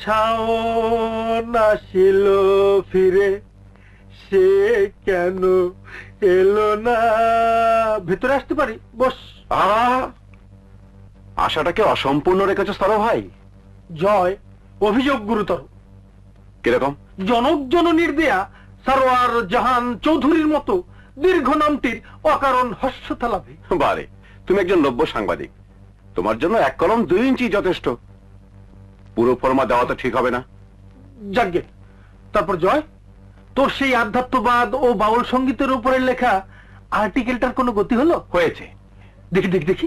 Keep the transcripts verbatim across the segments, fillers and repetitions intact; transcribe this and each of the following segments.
শাওন আসিল ফিরে, সে কেন এলো না? ভেতরে আসতে পারি? বস। আশাটাকে অসম্পূর্ণ রেখেছো সরো ভাই। জয়, অভিযোগ গুরুতর। কিরকম? জনক জননীর দেয়া সরওয়ার জাহান চৌধুরীর মতো দীর্ঘ নামটির অকারণ হস্যতা লাভে। বারে, তুমি একজন নব্য সাংবাদিক, তোমার জন্য এক কলম দুই ইঞ্চি যথেষ্ট। পুরো ফরমা দেওয়া তো ঠিক হবে না। যাজ্ঞে। তারপর জয়, তোর সেই আধ্যাত্মবাদ ও বাউল সঙ্গীতের উপরে লেখা আর্টিকেলটার কোনো গতি হলো? হয়েছে। দেখি দেখি দেখি।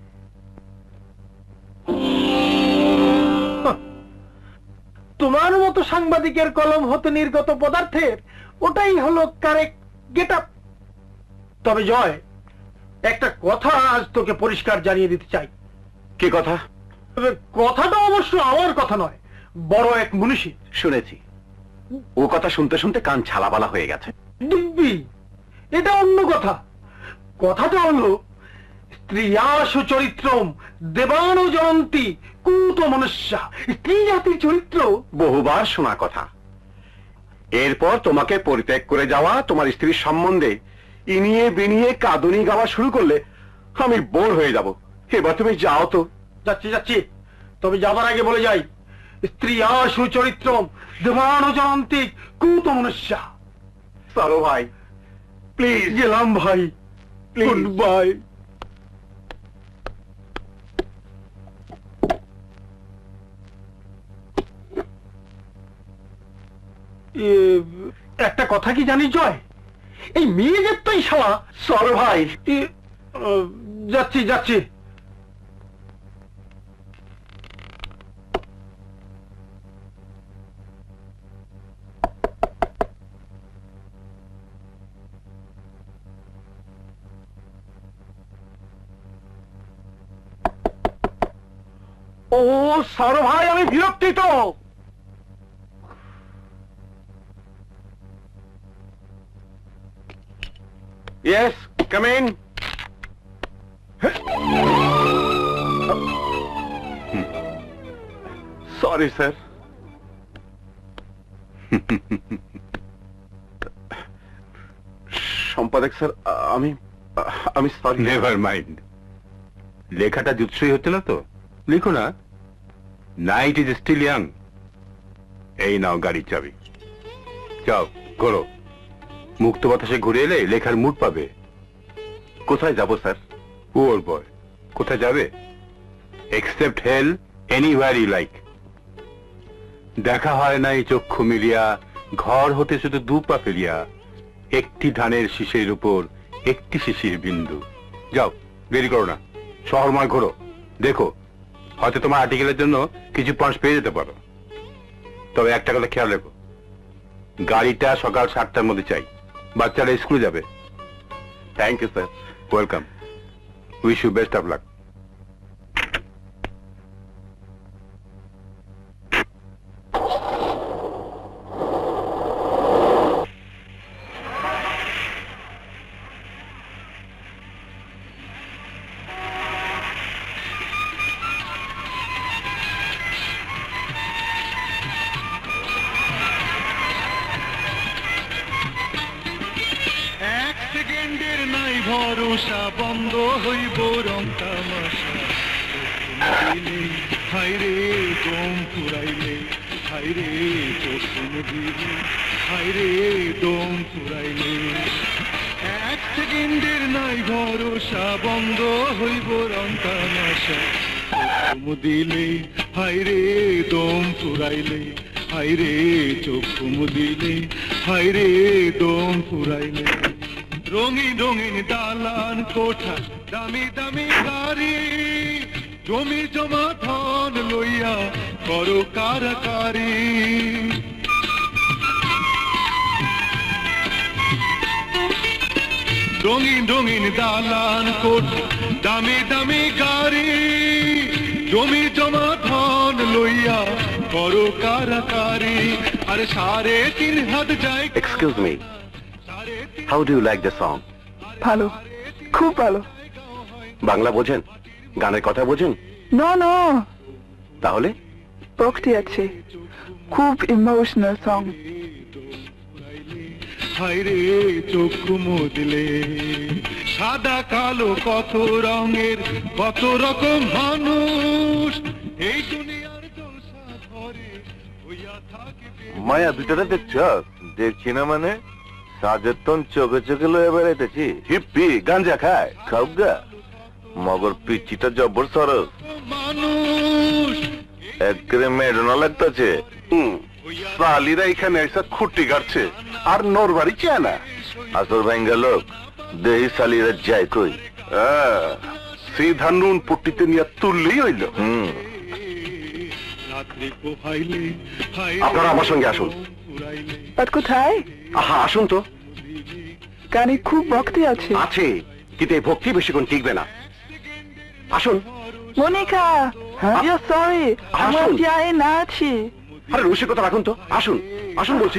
তোমার মতো সাংবাদিকের কলম হতে নির্গত পদার্থের ওটাই হলো কারেক্ট গেট আপ। তবে জয়, একটা কথা আজ তোকে পরিষ্কার জানিয়ে দিতে চাই। কি কথা? কথাটা অবশ্য আমার কথা নয়, বড় এক মনীষী। শুনেছি। ও কথা শুনতে শুনতে কান ছালাবালা হয়ে গেছে। দিব্যি, এটা অন্য কথা। কথাটা হলো স্ত্রীয়াশু চরিত্রম দেবানু জয়ন্তী কুত মনুষ্যা। স্ত্রী জাতির চরিত্র বহুবার শোনা কথা। এরপর তোমাকে পরিত্যাগ করে যাওয়া তোমার স্ত্রীর সম্বন্ধে ইনিয়ে বিনিয়ে কাঁদুনি গাওয়া শুরু করলে আমি বোর হয়ে যাব। এবার তুমি যাও তো। যাচ্ছি যাচ্ছি, তবে যাবার আগে বলে যাই, স্ত্রীয়াশু চরিত্রম দেবানু জয়ন্তী কুত মনুষ্যা। সরো ভাই, প্লিজ। গেলাম ভাই, গুড বাই। একটা কথা কি জানিস জয়, এই মেয়ে যে তুই শালা। সরো ভাই। যাচ্ছি যাচ্ছি। ও সরো ভাই, আমি বিরক্তিত। Yes, come in. Sorry, sir. সম্পাদক স্যার, আমি আমি সরি। Never mind. লেখাটা জুৎসই হচ্ছে না তো, লিখো না। Night is still young. এই নাও গাড়ির চাবি, যাও করো। মুক্ত বাতাসে ঘুরে এলে লেখার মুড পাবে। কোথায় যাব স্যার? পুয়ার বয়, কোথায় যাবে? Except hell, anywhere you like. দেখা হয় নাই চক্ষু মিলিয়া, ঘর হতে শুধু দু পা ফেলিয়া, একটি ধানের শীষের উপর একটি শিশির বিন্দু। যাও, দেরি করো না, শহরময় ঘোরো, দেখো হয়তো তোমার আর্টিকেলের জন্য কিছু পয়েন্টস পেয়ে যেতে পারো। তবে একটা কথা খেয়াল রেখো, গাড়িটা সকাল সাতটার মধ্যে চাই, বাচ্চারা স্কুলে যাবে। Thank you sir. Welcome. Wish you best of luck. ভরসা বন্ধ হইব রং তামাশা, হাইরে দম ফুরাইলে, হাইরে চোখ দিলে, হাইরে দম ফুরাইলে। এক সেকেন্ডের নাই ভরসা বন্ধ হইব রং তামাশা, দিলে হাইরে দম ফুরাইলে, হাইরে চোখ দিলে, হাইরে দম ফুরাইলে। রঙিন রঙিন দালান কোঠা, দামি দামি গাড়ি, জমি জমা ধন লইয়া করো কারাকারি। রঙিন রঙিন দালান কোঠা, দামি দামি গাড়ি, জমি জমা ধন লইয়া করো কারাকারি। আর সাড়ে তিন হাত যায়। Excuse me, how do you like the song? ভালো, খুব ভালো। বাংলা বোঝেন? গানের কথা বোঝেন? No no. তাহলে ভক্তি আছে, খুব ইমোশনাল সং। হায়রে চক্ষু মুদলে, সাদা কালো কত রঙের কত রকম মানুষ এই দুনিয়ার জলসা ঘরে হইয়া থাকে। মায়া দুটারে দেখছ? দেখছি না মানে, সাজের তন চোখে চোখে লয়ে বেড়াইতেছি। হিপ্পি গাঞ্জা খায়, খাওগা। মগর পিচ্ছিটা জব্বর সরস, মানুষ একরে মেডনা লাগতেছে। সালিরা এখানে এসে খুঁটি গাড়ছে আর নরবাড়ি চায় না। আসর ভাঙ্গা লোক, দেহি সালিরা যায় কই? সিধা নুন পট্টিতে নিয়ে তুললেই হইল। হুম, রাত্রি পোহাইলে আপনারা আমার সঙ্গে আসুন। বাট কোথায়? আহা, আসুন তো। গানে খুব ভক্তি আছে। আছে, কিন্তু এই ভক্তি বেশিক্ষণ টিকবে না। আসুন। মনিকা, we are sorry, আমরা আসুন। যাই না আছি। আরে রসিকতা রাখুন তো, আসুন আসুন বলছি।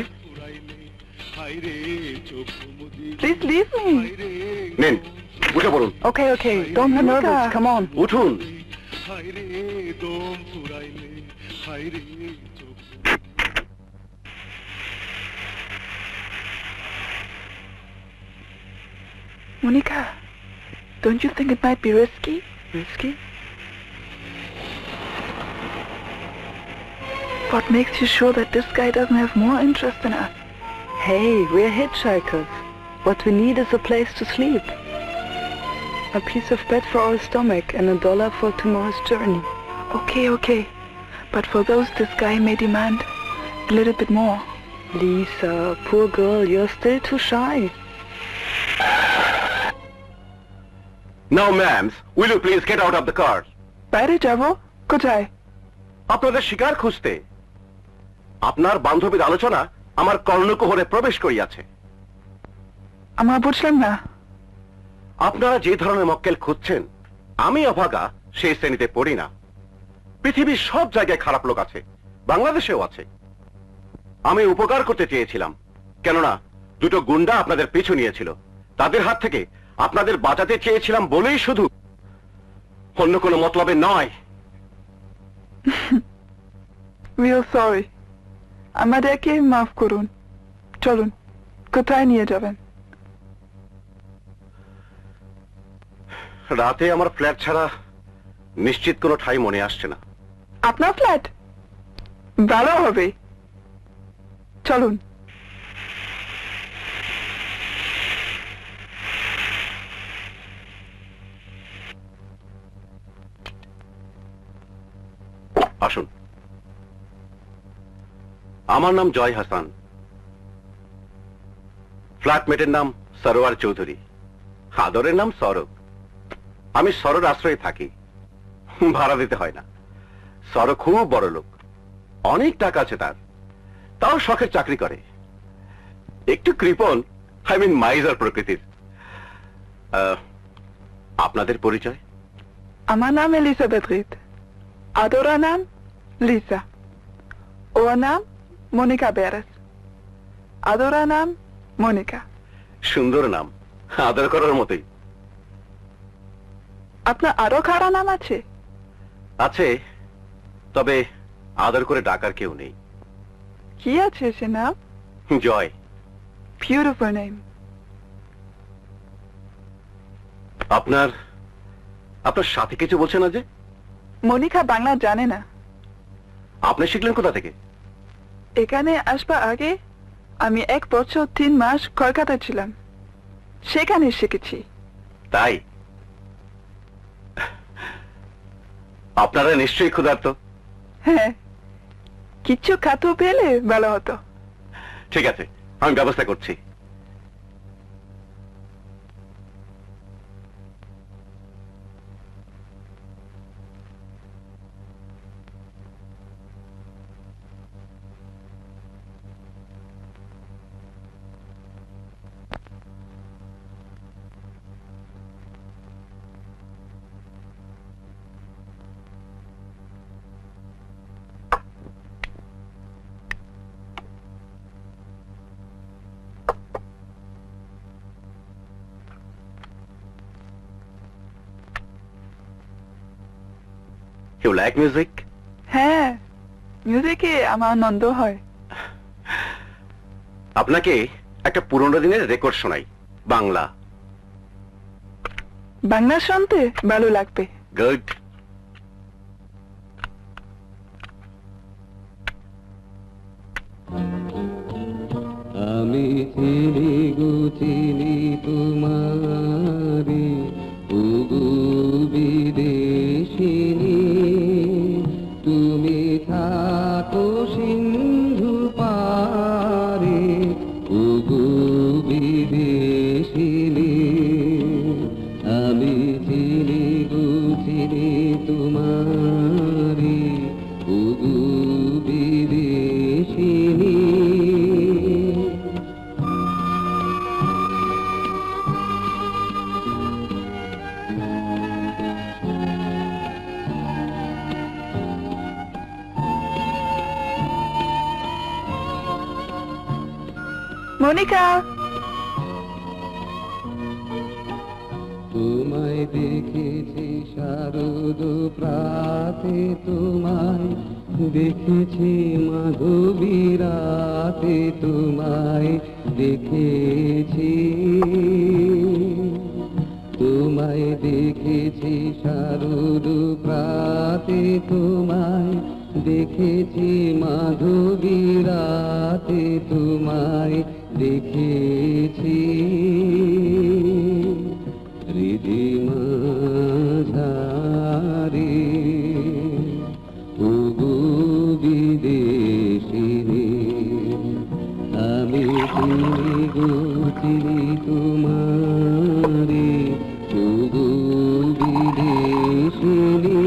Please leave me. নেন, উঠে পড়ুন। Okay, okay, don't be nervous, come on. উঠুন। হায়রে দম ফুরাইলে, হায়রে চোখ Monica, don't you think it might be risky? Risky? What makes you sure that this guy doesn't have more interest in us? Hey, we're hitchhikers. What we need is a place to sleep. A piece of bed for our stomach and a dollar for tomorrow's journey. Okay, okay. But for those, this guy may demand a little bit more. Lisa, poor girl, you're still too shy. Now, ma'am, will you please get out of the car? বাইরে যাবো? কোথায়? আপনাদের শিকার খুঁজতে। আপনার বান্ধবীর আলোচনা আমার কর্ণকুহরে প্রবেশ করিয়াছে। আমরা বুঝলাম না। আপনারা যে ধরনের মক্কেল খুঁজছেন, আমি অভাগা সেই শ্রেণীতে পড়ি না। পৃথিবীর সব জায়গায় খারাপ লোক আছে, বাংলাদেশেও আছে। আমি উপকার করতে চেয়েছিলাম, কেননা দুটো গুন্ডা আপনাদের পিছু নিয়েছিল। তাদের হাত থেকে আপনাদের বাঁচাতে চেয়েছিলাম বলেই শুধু, অন্য কোনো মতলবে নয়। We are sorry. আমাদেরকে মাফ করুন। চলুন, কোথায় নিয়ে যাবেন? রাতে আমার ফ্ল্যাট ছাড়া নিশ্চিত কোনো ঠাঁই মনে আসছে না। আপনার ফ্ল্যাট? ভালো হবে, চলুন। আসুন। আমার নাম জয় হাসান, ফ্ল্যাটমেটের নাম সরোয়ার চৌধুরী, আদরের নাম সরব। আমি সরোর আশ্রয়ে থাকি, ভাড়া দিতে হয় না। সর খুব বড় লোক, অনেক টাকা আছে তার, তাও শখের চাকরি করে। একটু কৃপণ, আই মিন মাইজার প্রকৃতির। আপনাদের পরিচয়? আমার নাম এলিজাবেথ রিড, আদরা নাম লিসা, ওর নাম মনিকা বেরেস, আদরা নাম মনিকা। সুন্দর নাম, আদর করার মতোই। আপনার আরো কারা নাম আছে? আছে, তবে আদর করে ডাকার কেউ নেই। কি আছে সে নাম? জয়। Beautiful name. আপনার আপনার সাথে কিছু বলছে না যে? মনিকা বাংলা জানে না। আপনি শিখলেন কোথা থেকে? এখানে আসবার আগে আমি এক বছর তিন মাস কলকাতায় ছিলাম, সেখানে শিখেছি। তাই? আপনারা নিশ্চয়ই ক্ষুধার্ত। হ্যাঁ, কিছু খাতো পেলে ভালো হতো। ঠিক আছে, আমি ব্যবস্থা করছি। You like music? হ্যাঁ, মিউজিকে আমার আনন্দ হয়। আপনাকে একটা পুরনো দিনের রেকর্ড শোনাই, বাংলা। বাংলা শুনতে ভালো লাগবে। গুড। আমি চিনি গো চিনি তোমারে ওগো বিদেশিনী, তুমি থাকো সিন্ধু পারে ওগো বিদেশিনী। আমি চিনি গো চিনি তোমারে ওগো বিদেশিনী। মনিকা, তোমায় দেখেছি শারদ প্রাতে, তোমায় দেখেছি মাধবী রাতে, তোমায় দেখেছি, তোমায় দেখেছি শারদ প্রাতে, তোমায় দেখেছি মাধবী রাতে, তোমায় দেখেছি হৃদিমা ঝারে ওগো বিদেশিনী। আমি চিনি গো চিনি তোমারে ওগো বিদেশিনী।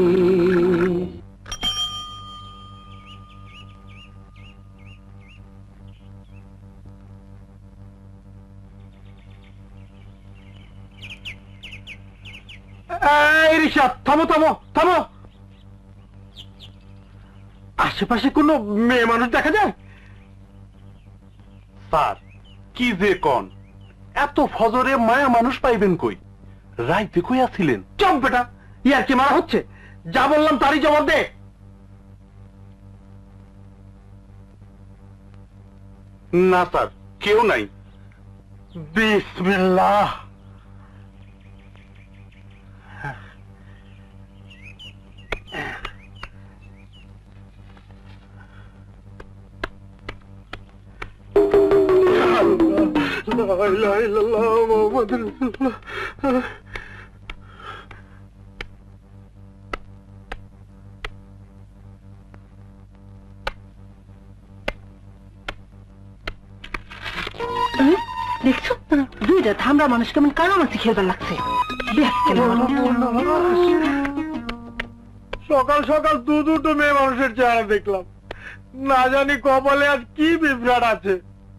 এই রিক্সা, থামো থামো থামো। আশেপাশে কোনো মেয়ে মানুষ দেখা যায়? স্যার কি যে কন, এত ফজরে মায়া মানুষ পাইবেন কই? রাইতে কই আছিলেন? চপ বেটা, ইয়ার কি মারা হচ্ছে? যা বললাম তারই জবাব দে। না স্যার, কেউ নাই। বিসমিল্লাহ। লা ইলাহা ইল্লাল্লাহ মুহাম্মাদুর রাসূলুল্লাহ। দেখছো দুইটা ধামরা মানুষ কেমন কানামাছি খেলবার লাগছে। সকাল সকাল দু দুটো মেয়ে মানুষের চেহারা দেখলাম, না জানি কপালে আজ কি বিভ্রাট আছে।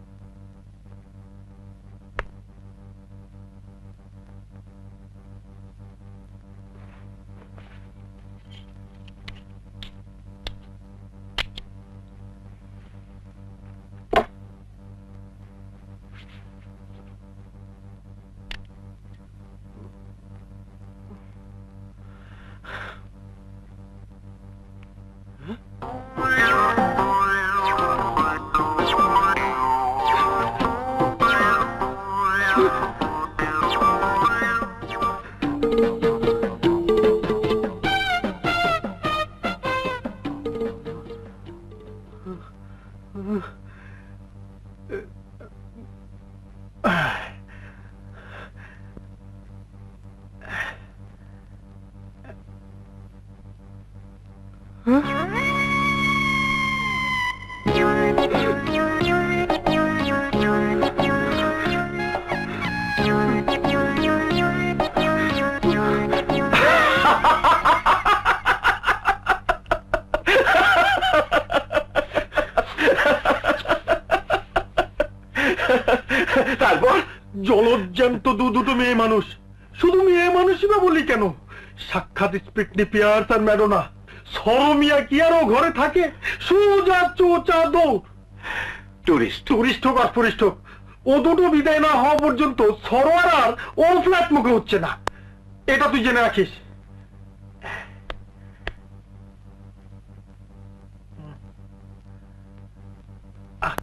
তারপর জলজ্যান্ত দু দুটো মেয়ে মানুষ, শুধু মেয়ে মানুষই বা বলি কেন, সাক্ষাৎ স্পিডনি পিয়ার্স আর ম্যাডোনা। সরমিয়া কি আর ও ঘরে থাকে? সোজা চোচা দৌড়। টুরিস্ট টুরিস্ট হোক আর টুরিস্ট হোক, ও দুটো বিদায় না হওয়া পর্যন্ত সরোয়ার আর ও ফ্ল্যাট মুখে হচ্ছে না, এটা তুই জেনে রাখিস।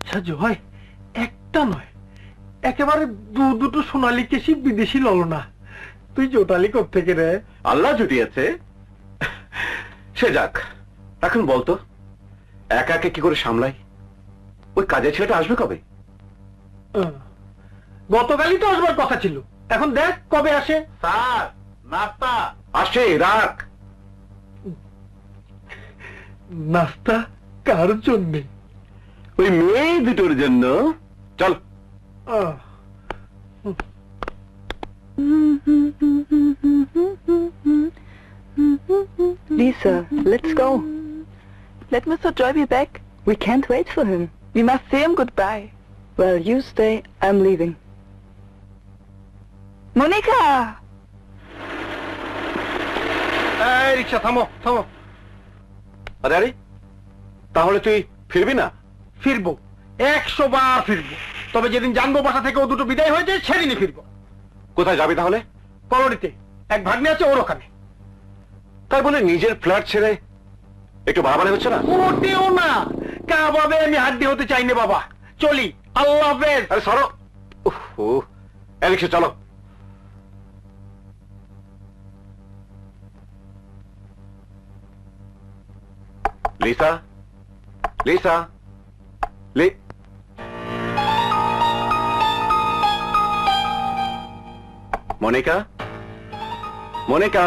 আচ্ছা জয়, একটা নয়, একেবারে দু দুটো সোনালী কেশি বিদেশি ললনা। তুই জোটালি কোত্থেকে রে? আল্লাহ জুটিয়েছে। সে যাক, এখন বলতো একা একে কি করে সামলাই? ওই কাজের ছেলেটা আসবে কবে? আহ, গতকালই তো আসবার কথা ছিল, এখন দেখ কবে আসে। স্যার নাস্তা আসে, রাখ। নাস্তা কার জন্যে? ওই মেয়ে দুটোর জন্য। চল। আহ, Lisa, let's go. Let Mister Joy be back. We can't wait for him. We must say him goodbye. Well, you stay. I'm leaving. Monica! এই রিক্সা থামো থামো। আরে আরে, তাহলে তুই ফিরবি না? ফিরবো, একশো বার ফিরবো, তবে যেদিন জানবো বাসা থেকে ও দুটো বিদায় হয়েছে সেদিনই ফিরবো। কোথায় যাবি তাহলে? কলোনিতে এক ভাগ্নে আছে, ওর ওখানে। তাই বলে নিজের ফ্ল্যাট ছেড়ে একটু বাড়াবাড়ি হচ্ছে না? মোটেও না, কাবাবে আমি হাড্ডি হতে চাই না বাবা। চলি, আল্লাহ হাফেজ। আরে সরো। উফ, এদিকে চলো। লিসা, লিসা, লি Monica, Monica.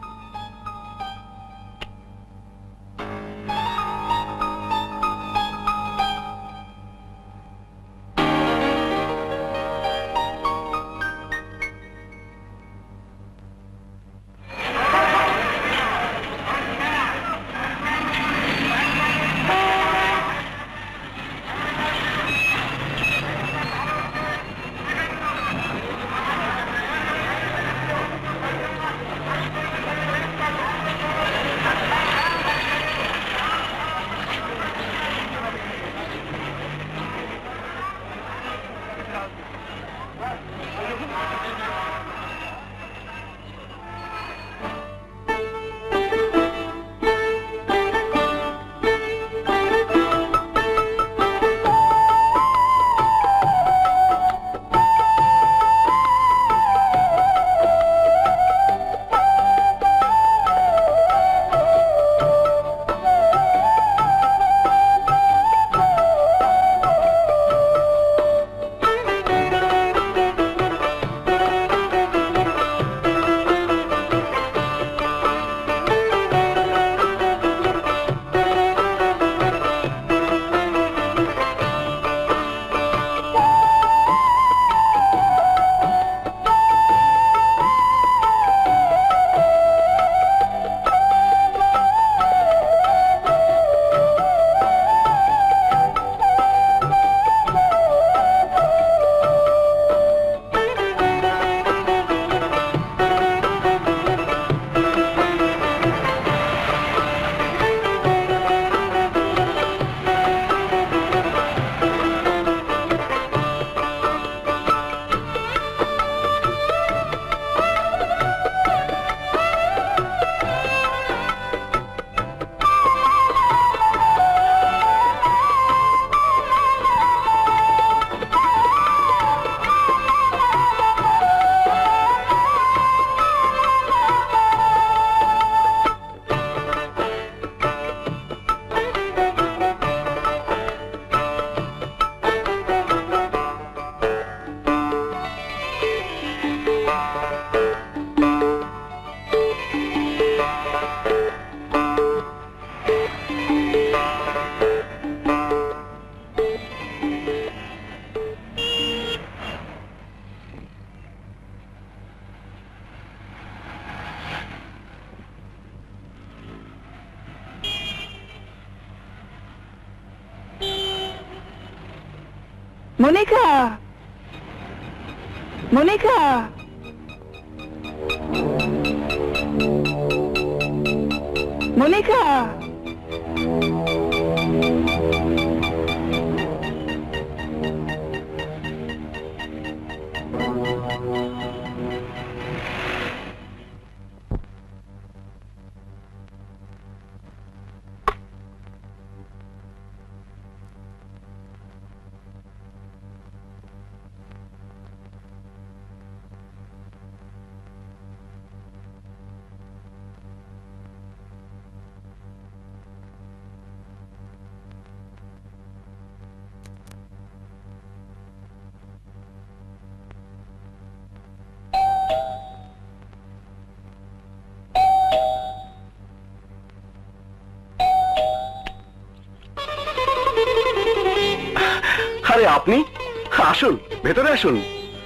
Monica! Monica! Monica! আরে আপনি আসুন, ভেতরে আসুন।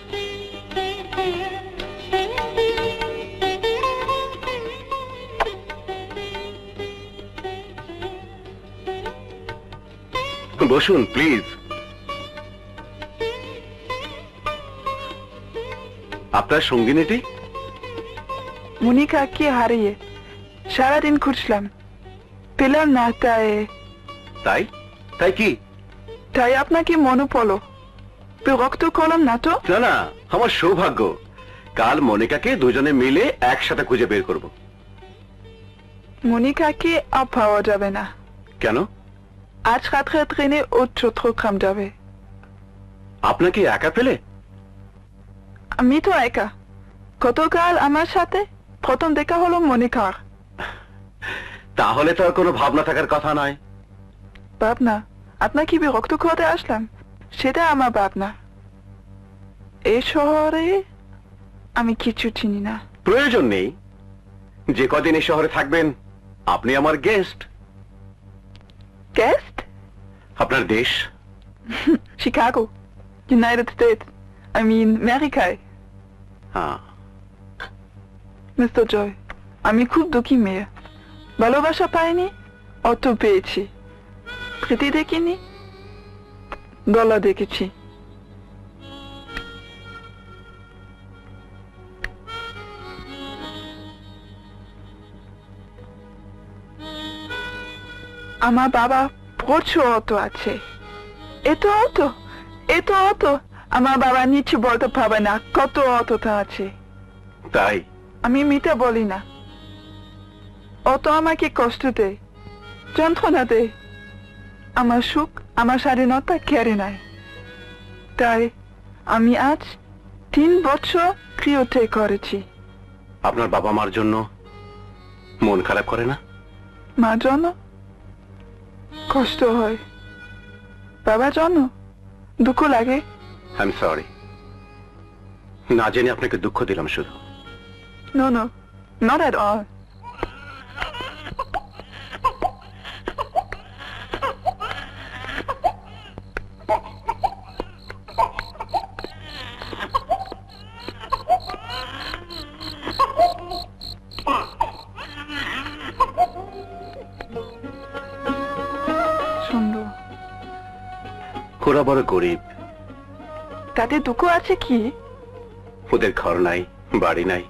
বসুন প্লিজ। আপনার সঙ্গিনীটি? মনিকাকে হারিয়ে সারাদিন খুঁজলাম, পেলাম না। তাই তাই তাই কি? তাই আপনাকে মনে পড়লো। বিরক্ত করলাম না তো? না না, আমার সৌভাগ্য। কাল মনিকাকে দুজনে মিলে একসাথে খুঁজে বের করব। মনিকাকে আর পাওয়া যাবে না। কেন? আজ রাত্রে ট্রেনে ও চট্টগ্রাম যাবে। আপনাকে একা পেলে? আমি তো একা। গতকাল আমার সাথে প্রথম দেখা হলো মনিকার। তাহলে তো আর কোনো ভাবনা থাকার কথা নয়। ভাবনা? আপনাকে বিরক্ত করতে আসলাম, সেটা আমার ভাবনা। এই শহরে আমি কিছু চিনি না। প্রয়োজন নেই। যে কদিন এই শহরে থাকবেন আপনি আমার গেস্ট। গেস্ট? আপনার দেশ? Chicago, United States, I mean আমেরিকায়। হ্যাঁ। মিস্টার জয়, আমি খুব দুঃখী মেয়ে। ভালোবাসা পাইনি, অত পেয়েছি। প্রীতি দেখিনি, ডলার দেখেছি। আমার বাবা প্রচুর অত আছে। এত অত, এত অত, আমার বাবা নিচে বলতে পারবে না কত অতটা আছে। তাই? আমি মিথ্যা বলি না। অত আমাকে কষ্ট দেয়, যন্ত্রণা দেয়। আমার সুখ, আমার স্বাধীনতা কেড়ে নেয়। তাই আমি আজ তিন বছর ক্রিয়তে করেছি। আপনার বাবা মার জন্য মন খারাপ করে না? মার জন্য কষ্ট হয়, বাবার জন্য দুঃখ লাগে। আই এম সরি, না জেনে আপনাকে দুঃখ দিলাম শুধু। No, no, not at all. সুন্দর। ওরা বড় গরিব। তাতে দুঃখ আছে কি? ওদের ঘর নাই, বাড়ি নাই।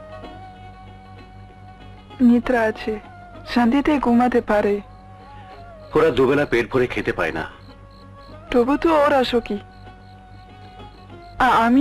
নিদ্রা আছে, শান্তিতে ঘুমাতে পারে। ওরা দুবেলা পেট ভরে খেতে পায় না। তবু তো ওরা সুখী। আর আমি?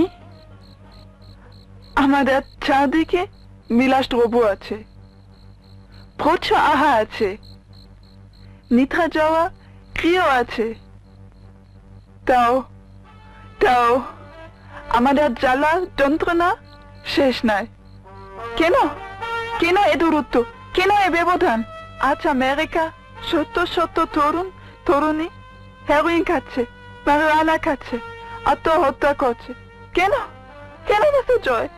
আমাদের চারদিকে বিলাস দ্রব্য আছে, প্রচুর আহা আছে, নিদ্রা যাওয়া ক্রিয় আছে। তাও তাও আমাদের জ্বালা যন্ত্রণা শেষ নাই। কেন কেন এ দূরত্ব, কেন এ ব্যবধান? আজ আমেরিকা শত শত তরুণ তরুণী হেরোইন খাচ্ছে, মারিওয়ানা খাচ্ছে, আত্মহত্যা করছে। কেন কেন মিস্টার জয়?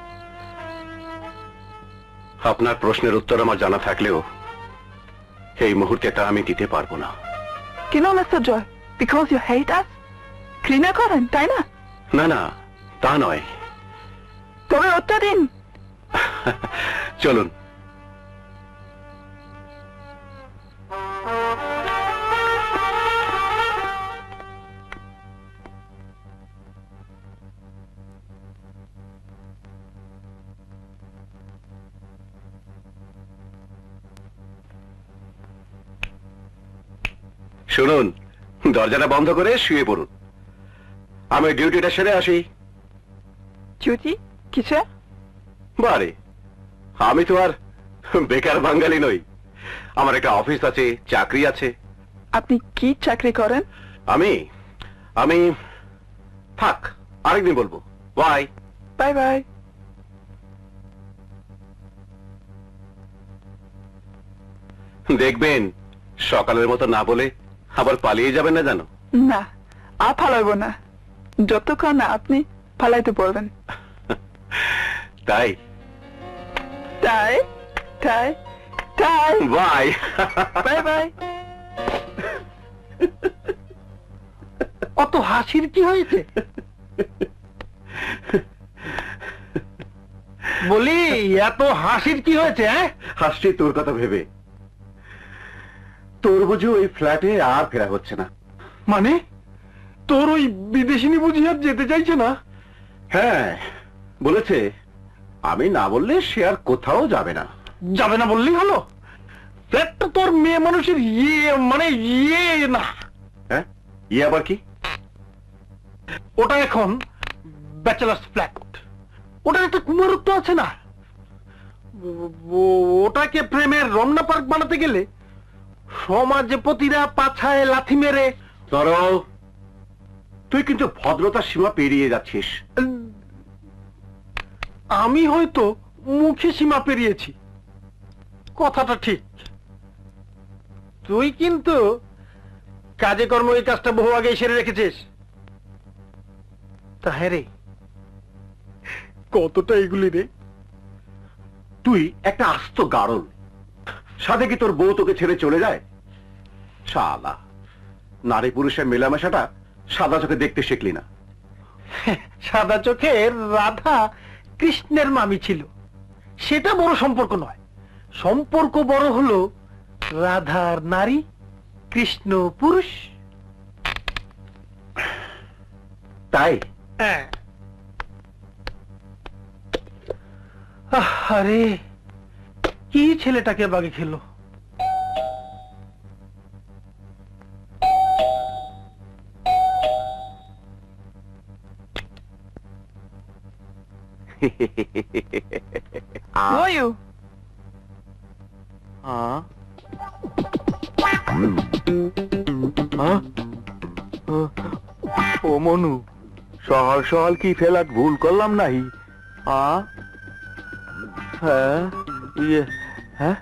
আপনার প্রশ্নের উত্তর আমার জানা থাকলেও এই মুহূর্তে তা আমি দিতে পারবো না। কেন mister Joy? Because you hate us? ঘৃণা করেন, তাই না? না না, তা নয়। তবে উত্তর দিন। চলুন। শুনুন, দরজাটা বন্ধ করে শুয়ে পড়ুন। আমি ডিউটিটা সেরে আসি। ডিউটি কিসে? বারে, আমি তো আর বেকার বাঙালি নই। আমার একটা অফিস আছে, চাকরি আছে। আপনি কি চাকরি করেন? আমি আমি থাক, আরেকদিন বলবো। Bye bye bye. দেখবেন সকালের মতো না বলে আবার পালিয়ে যাবেন না জানো? না, আর পালাইব না যতক্ষণ না আপনি পালাইতে বলবেন। তাই তাই তাই তাই। Bye bye bye. অত হাসির কি হয়েছে? বলি এত হাসির কি হয়েছে? হ্যাঁ, হাসছি তোর কথা ভেবে। তোর বুঝি ওই ফ্ল্যাটে আর ফেরা হচ্ছে না? মানে তোর ওই বিদেশিনী বুঝি আর যেতে চাইছে না? হ্যাঁ, বলেছে আমি না বললে সে আর কোথাও যাবে না। যাবে না বললেই হলো? ফ্ল্যাটটা তোর মেয়ে মানুষের ইয়ে মানে ইয়ে না। হ্যাঁ, ইয়ে আবার কি? ওটা এখন ব্যাচেলার্স ফ্ল্যাট। ওটার একটা কুমারত্ব আছে না? ওটাকে প্রেমের রমনা পার্ক বানাতে গেলে সমাজপতিরা পাছায় লাথি মেরে। ধরো, তুই কিন্তু ভদ্রতার সীমা পেরিয়ে যাচ্ছিস। আমি হয়তো মুখে সীমা পেরিয়েছি, কথাটা ঠিক। তুই কিন্তু কাজে কর্ম এই কাজটা বহু আগে সেরে রেখেছিস। তা হ্যাঁ রে, কতটা এগুলি রে? তুই একটা আস্ত গাড়ল। সাথে কি তোর বউ তোকে ছেড়ে চলে যায়? শালা, নারী পুরুষের মেলামেশাটা সাদা চোখে দেখতে শিখলি না। সাদা চোখের রাধা কৃষ্ণের মামি ছিল, সেটা বড় সম্পর্ক নয়। সম্পর্ক বড় হলো রাধার নারী, কৃষ্ণ পুরুষ। তাই? হ্যাঁ। আরে কি ছেলেটাকে বাগে খেলো? Who are you? ও মনু, সহল সহল কি ফেলাট ভুল করলাম নাই? হ্যাঁ, ইয়ে, হ্যাঁ,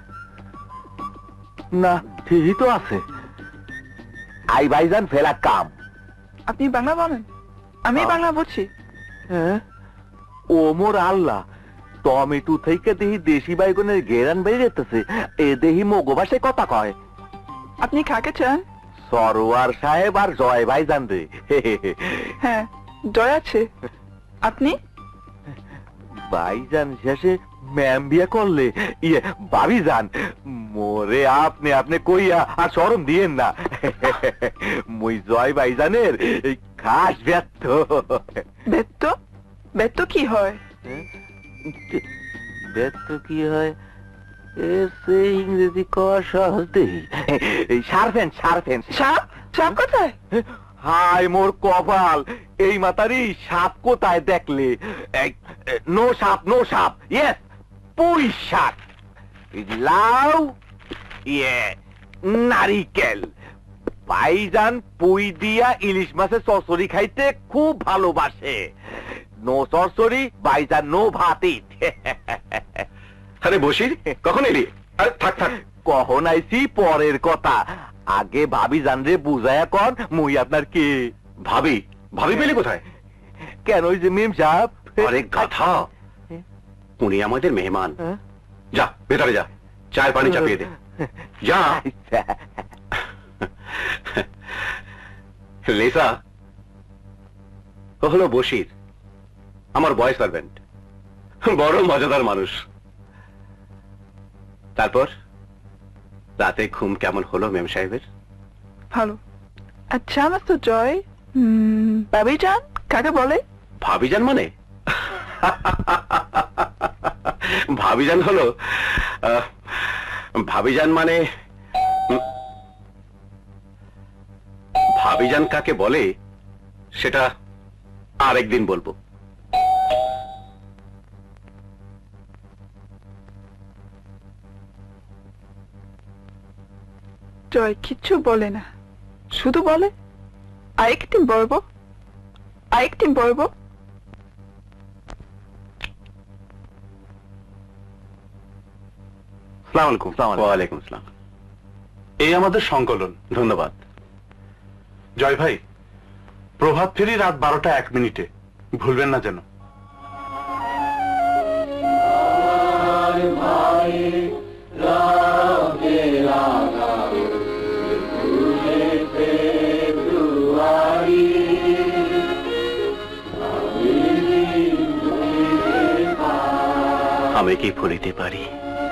না ঠিকই তো আছে। আই ভাইজান ফেলাট কাম। আপনি বাংলা বলেন, আমি বাংলা বুঝছি। হ্যাঁ, ও মোর আল্লাহ, টমেটো থেকে দেহি দেশি বাইগনের গেরান বেরিয়ে যেতেছে। এ দেহি মগো ভাষায় কথা কয়। আপনি কাকে চান? সরোয়ার সাহেব আর জয় ভাইজান রে। হ্যাঁ, জয় আছে। আপনি? ভাইজান শেষে ম্যাম বিয়ে করলে, ইয়ে ভাবি যান। মোরে আপনি আপনি কইয়া আর শরম দিয়েন না। মুই জয় ভাইজানের খাস ব্যর্থ। ব্যর্থ? ব্যর্থ কি হয়? ব্যর্থ কি হয় এর সে ইংরেজি কওয়া সহজ দেই। সারফেন সারফেন সাপ? সাপ কোথায়? হাই মোর কপাল, এই মাতারি সাপ কোথায় দেখলে? নো সাপ, নো সাপ। ইয়েস, পুঁই শাক, লাউ, ইয়ে নারিকেল। ভাইজান পুঁই দিয়া ইলিশ মাছের চচ্চড়ি খাইতে খুব ভালোবাসে। নো চচ্চড়ি, ভাইজান নো ভাত ইট। আরে বসির, কখন এলি? আরে থাক থাক, কখন আইছি পরের কথা। আগে ভাবি জান রে বুঝায়া কন মুই আপনার কে। ভাবি? ভাবি পেলে কোথায়? কেন ওই যে মেম সাহেব। আরে গাধা, উনি আমাদের মেহমান। যা ভেতরে যা, চায়ের পানি চাপিয়ে দে। যা। লিসা, ও হলো বশির, আমার বয় সার্ভেন্ট। বড় মজাদার মানুষ। তারপর রাতে ঘুম কেমন হলো মেম সাহেবের? ভালো। আচ্ছা মিস্টার জয়, ভাবিজান কাকে বলে? ভাবিজান মানে? ভাবিজান হলো ভাবিজান মানে ভাবিজান কাকে বলে সেটা আরেকদিন বলবো। জয় কিচ্ছু বলে না, শুধু বলে আরেকদিন বলবো, আরেকদিন বলবো। আসসালামু আলাইকুম। ওয়ালাইকুম আসসালাম। এই আমাদের সংকলন। ধন্যবাদ। জয় ভাই, প্রভাত ফেরি রাত বারোটা এক মিনিটে, ভুলবেন না যেন। ফেব্রুয়ারি তবে কি ভুলিতে পারি?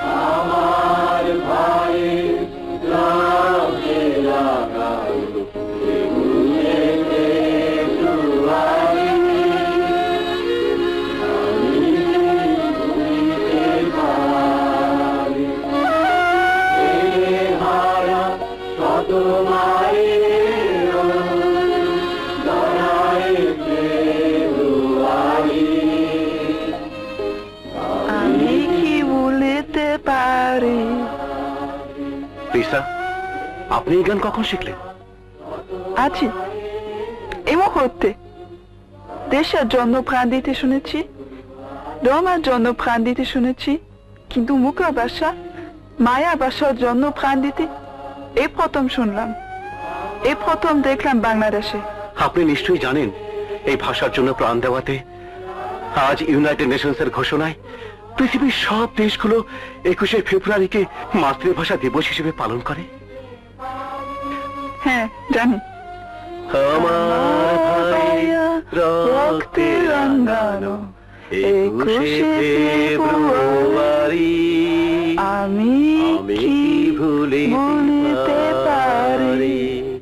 আমি কি ভুলিতে পারি? রিসা, আপনি এই গান কখন শিখলেন? আছি, এই মুহূর্তে। দেশের জন্য প্রাণ দিতে শুনেছি, ধর্মের জন্য প্রাণ দিতে শুনেছি, কিন্তু মুখের ভাষা, মায়া ভাষার জন্য প্রাণ দিতে এই প্রথম শুনলাম, এই প্রথম দেখলাম বাংলাদেশে। আপনি নিশ্চয়ই জানেন এই ভাষার জন্য প্রাণ দেওয়াতে আজ ইউনাইটেড নেশনস এর ঘোষণায় পৃথিবীর সব দেশগুলো একুশে ফেব্রুয়ারিকে মাতৃভাষা দিবস হিসেবে পালন করে। হ্যাঁ, জানি। আমার ভাই রক্তে রাঙানো একুশে ফেব্রুয়ারি আমি কি ভুলিতে পারি?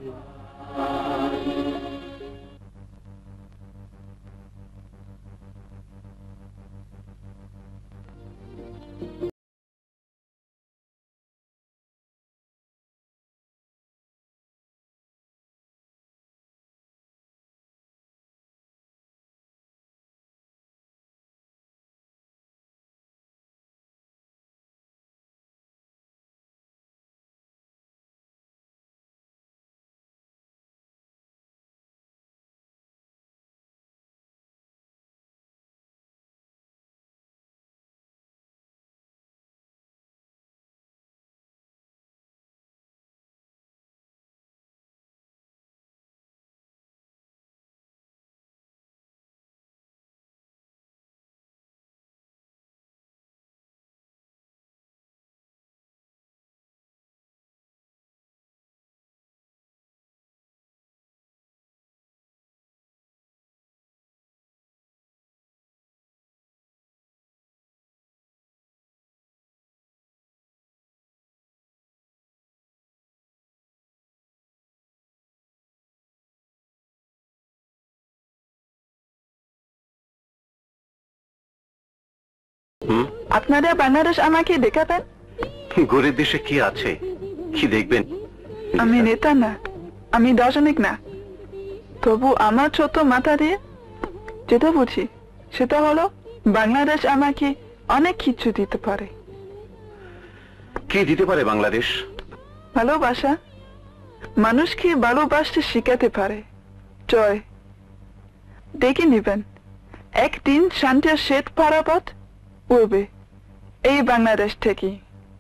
আপনারা বাংলাদেশ আমাকে দেখাবেন? গরিব দেশে কি আছে, কি দেখবেন? আমি নেতা না, আমি দার্শনিক না, তবু আমার ছোট মাথা দিয়ে যেটা বুঝি সেটা হলো বাংলাদেশ আমাকে অনেক কিছু দিতে পারে। কি দিতে পারে বাংলাদেশ? ভালোবাসা, মানুষকে ভালোবাসতে শিখাতে পারে। জয়, দেখে নিবেন একদিন শান্তির শ্বেত পারাবত উড়বে এই বাংলাদেশ থেকে।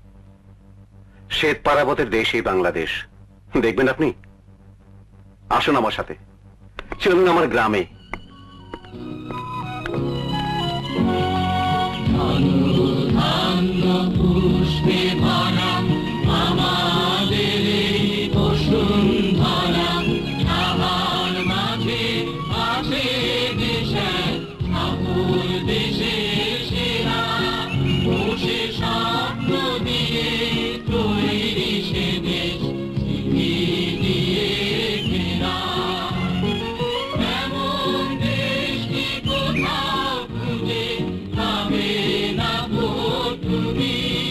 শ্বেত পারাবতের দেশ এই বাংলাদেশ, দেখবেন আপনি। আসুন আমার সাথে, চলুন আমার গ্রামে। পুষ্পে ভরা আমাদের এই বসুন্ধরা, আমার মাঝে আছে দেশের ঠাকুর, দেশে সেরা বসে স্বপ্ন দিয়ে তৈরি সে দেশ, চিঠি দিয়ে ঘেরা। এমন দেশ কি কোথাও খুঁজে পাবে না তুমি,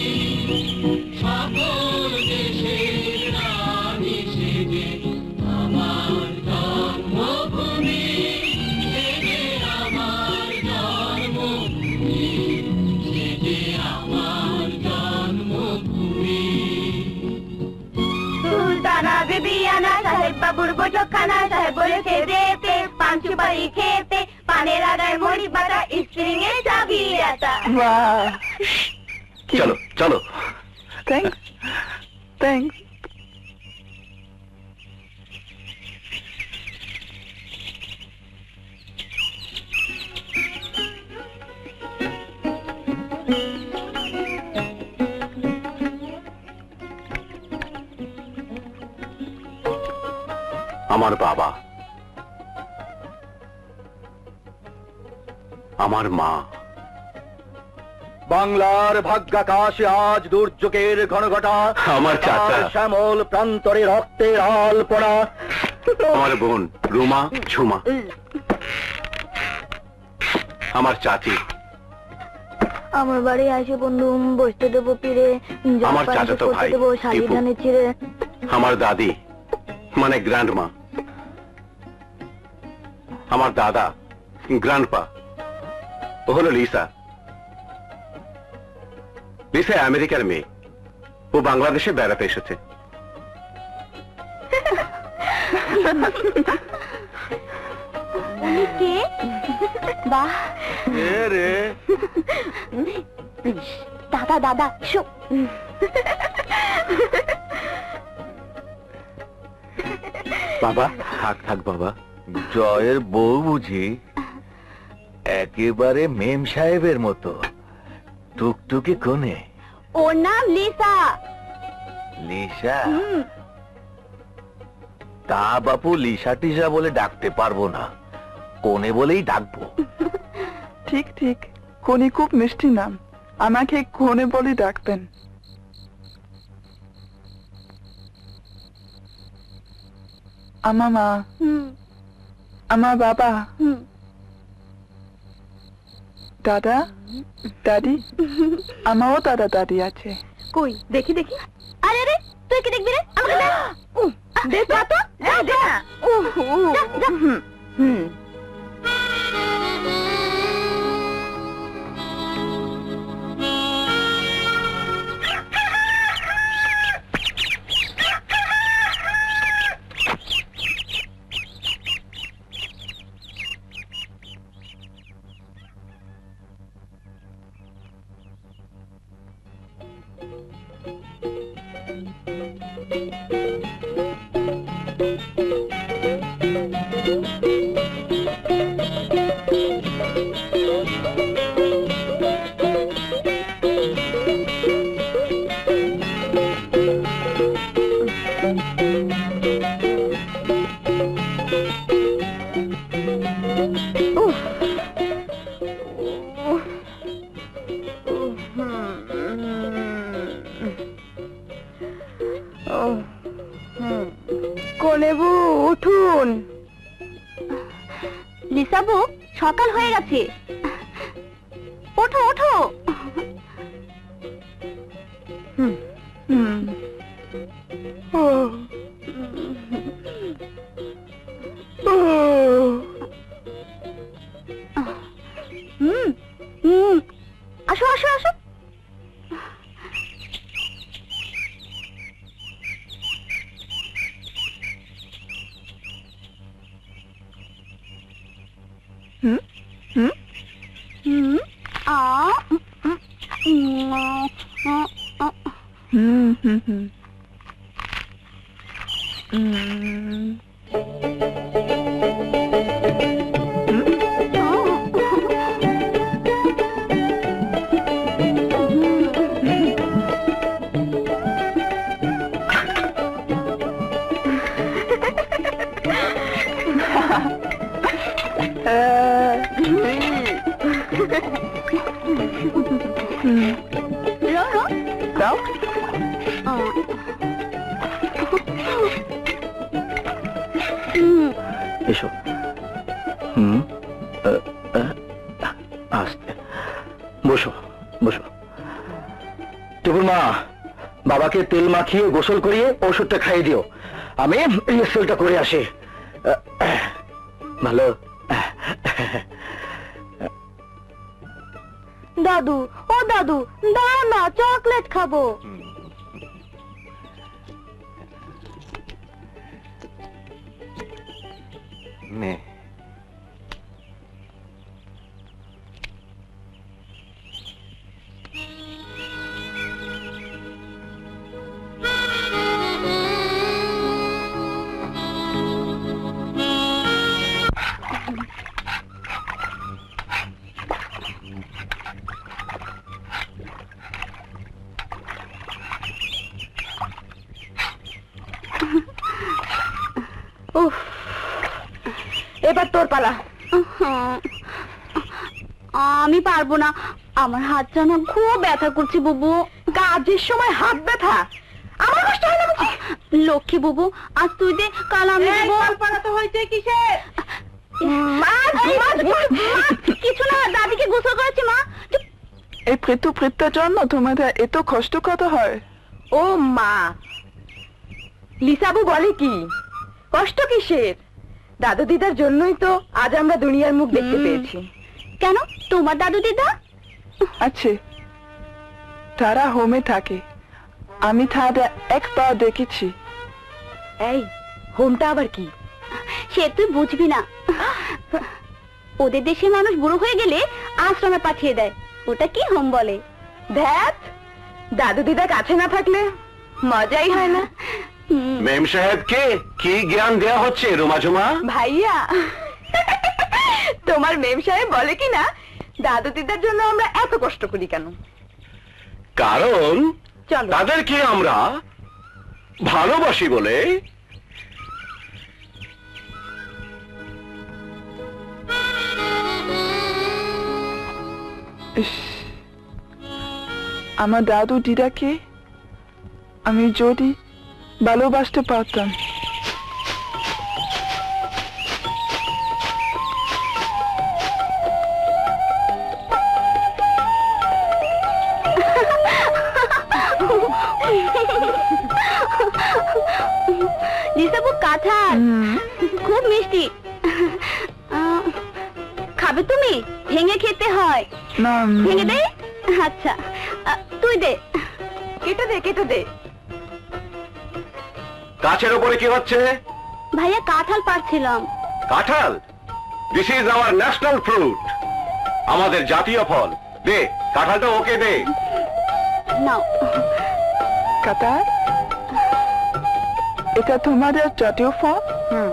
সকল দেশের রানী সেজে আমার জন্মভূমি, সেজে আমার জন্মভূমি, সেজে আমার জন্মভূমি। সুলতানা বিবিয়ানা সাহেব বাবুর বৈঠকখানা, সাহেব বলেছে যেতে পান সুপারি খেতে, পানের আগায় মরি বাটা স্প্রিং এর চাবি আতা। বাহ, চলো চলো। Thanks thanks. আমার বাবা, আমার মা, বাংলার ভাগ্যাকাশে আজ দুর্যোগের ঘনঘটা। আমার চাচা। শ্যামল প্রান্তরে রক্তের আল পড়া। আমার বোন রুমা ঝুমা। আমার চাচি। আমার বাড়ি আসে বন্ধু বসতে দেবো পীরে, আমার চাচাতো ভাই দেবো শালি টিপু। ধানে ছিঁড়ে। আমার দাদি মানে গ্র্যান্ডমা। আমার দাদা গ্র্যান্ডপা, ও হলো লিসা। লিসা আমেরিকার মেয়ে, ও বাংলাদেশে বেড়াতে এসেছে। কে? বাহ, রে দাদা দাদা শো। বাবা থাক থাক বাবা। জয়ের বউ বুঝি একেবারে মেম সাহেবের মতো টুকটুকি কোনে। ওর নাম লিসা। লিসা? তা বাপু লিসা টিসা বলে ডাকতে পারবো না, কোনে বলেই ডাকবো। ঠিক ঠিক, কোনি খুব মিষ্টি নাম, আমাকে কোনে বলে ডাকবেন। আমার মা, আমার বাবা, দাদা দাদি, আমারও দাদা দাদি আছে। কই দেখি দেখি। আরে আরে তুই কি দেখবি রে? আমাকে দে। দে তো তো, দে দে না। যা, যা। হুম। কনেবু উঠুন। লিসাবু সকাল হয়ে গেছে, ওঠো ওঠো। হুম হুম ও হুম হুম আসো আসো আসো। হুম হুম হুম আ হুম হুম হুম হুম হুম দাও। এসো। হুম আস্তে বসো বসো। টিপুর মা, বাবাকে তেল মাখিয়ে গোসল করিয়ে ওষুধটা খাইয়ে দিও, আমি রিহার্সালটা করে আসি। ভালো। দাদু ও দাদু দাও না, চকলেট খাবো। নে। উফ, এবার তোর পালা। আমি পারবো না, আমার হাতটা না খুব ব্যথা করছে বুবু। কাজের সময় হাত ব্যথা? আমার কষ্ট হয় না বুঝি? লক্ষ্মী বুবু, আজ তুই দে, কাল আমি দেব। তো হয়েছে কিসের? মা, মা, মা, কিছু না, দাদিকে গোসল করেছি মা। এই পৃথু পৃত্তার জন্য তোমাদের এত কষ্ট করতে হয়? ও মা, লিসাবু বলে কি কষ্ট কিসের? দাদু দিদার জন্যই তো আজ আমরা দুনিয়ার মুখ দেখতে পেয়েছি। কেন, তোমার দাদু দিদা আছে, তারা হোমে থাকে, আমি তাদের একবার দেখেছি। এই হোমটা আবার কি? সে তুই বুঝবি না, ওদের দেশে মানুষ বুড়ো হয়ে গেলে আশ্রমে পাঠিয়ে দেয়, ওটা কি হোম বলে। ধ্যাত, দাদু দিদা কাছে না থাকলে মজাই হয় না। মেম সাহেবকে কি জ্ঞান দেয়া হচ্ছে রোমাঝুমা? ভাইয়া, তোমার মেম সাহেব বলে কি না দাদু দিদার জন্য আমরা এত কষ্ট করি কেন? কারণ চলো তাদেরকে আমরা ভালোবাসি বলে। ইস, আমার দাদু দিদাকে আমি যদি ভালোবাসতে পারতাম। লিসাবু, কাঁঠাল খুব মিষ্টি, আহ, খাবে তুমি? ভেঙে খেতে হয়। না, ভেঙে দে? আচ্ছা, আহ, তুই দে। কেটে দে, কেটে দে। গাছের উপরে কি হচ্ছে? ভাইয়া, কাঁঠাল পাড়ছিলাম। কাঁঠাল? This is our national fruit, আমাদের জাতীয় ফল। দে কাঁঠালটা ওকে দে। নাও। কাতার, এটা তোমাদের জাতীয় ফল? হুম,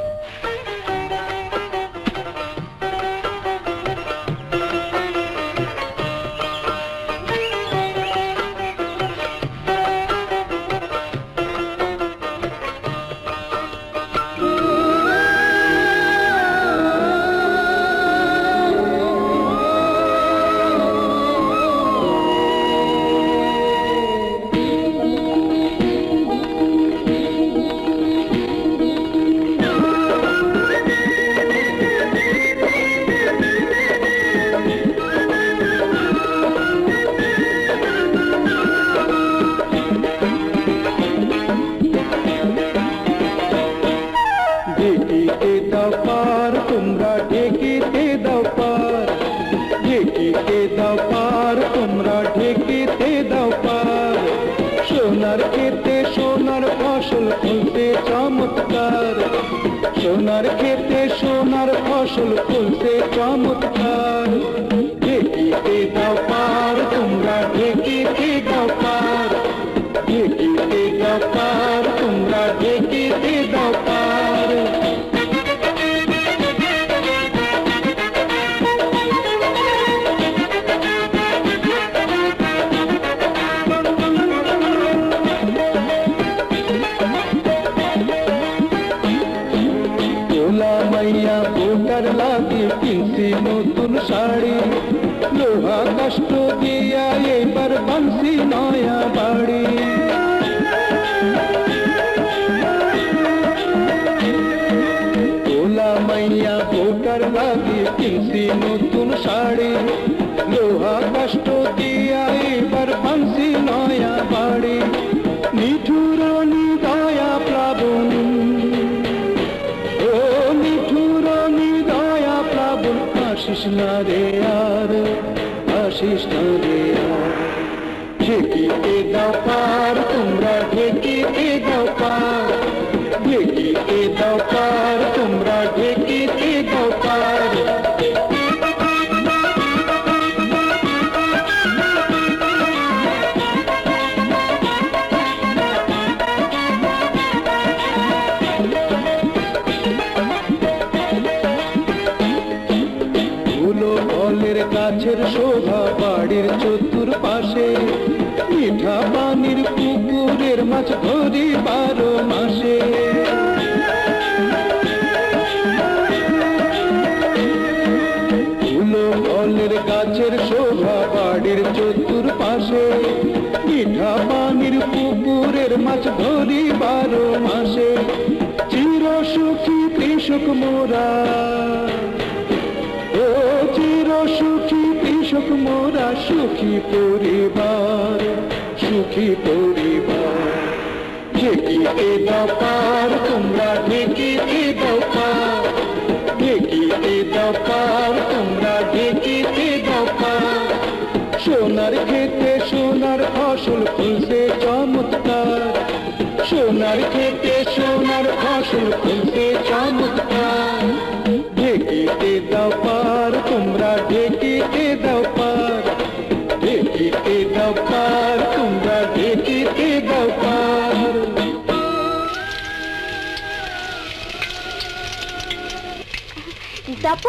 সোনার খেতে সোনার ফসল ফলতে চমৎকার, সোনার খেতে সোনার ফসল ফলতে চমৎকার। ঢেকিতে দাও পার তোমরা, ঢেকিতে দাও পার, ঢেকিতে দাও পার তোমরা, ঢেকিতে দাও পার। লাগে কিনছি নতুন শাড়ি, লোহা কষ্ট দিয়া এবার বানছি নয়া বাড়ি। তোলা মাইয়া ভোটার লাগে কিনছি নতুন শাড়ি, লোহা কষ্ট দিয়া এবার বানছি নয়া বাড়ি। নিঠুর দয়া প্লাবন, আশিস না রে আর, আশিস না রে আর। ঢেকিতে দাও পার তোমরা, ঢেকিতে দাও পার, ঢেকিতে দাও পার তোমরা, ঢেকিতে দাও পার। গাছের শোভা বাড়ির চতুর্পাশে, মিঠা পানির পুকুরের মাছ ধরি বারো মাসে। ফুলো ফলের গাছের শোভা মাছ ধরি বারো মাসে, চির সুখী কৃষক মোরা, ও চির সুখী কৃষক মোরা, সুখী পরিবার, সুখী পরিবার। ঢেকিতে দাও পার তোমরা, ঢেকিতে দাও পার, ঢেকিতে দাও পার তোমরা, ঢেকিতে দাও পার। সোনার খেতে সোনার ফসল ফলছে চমৎকার, সোনার খেতে সোনার ফসল ফলছে চমৎকার। ঢেকিতে দাও পার তোমরা, ঢেকিতে দাও পার, ঢেকিতে দাও পার তোমরা, ঢেকিতে দাও পার। ইসাপু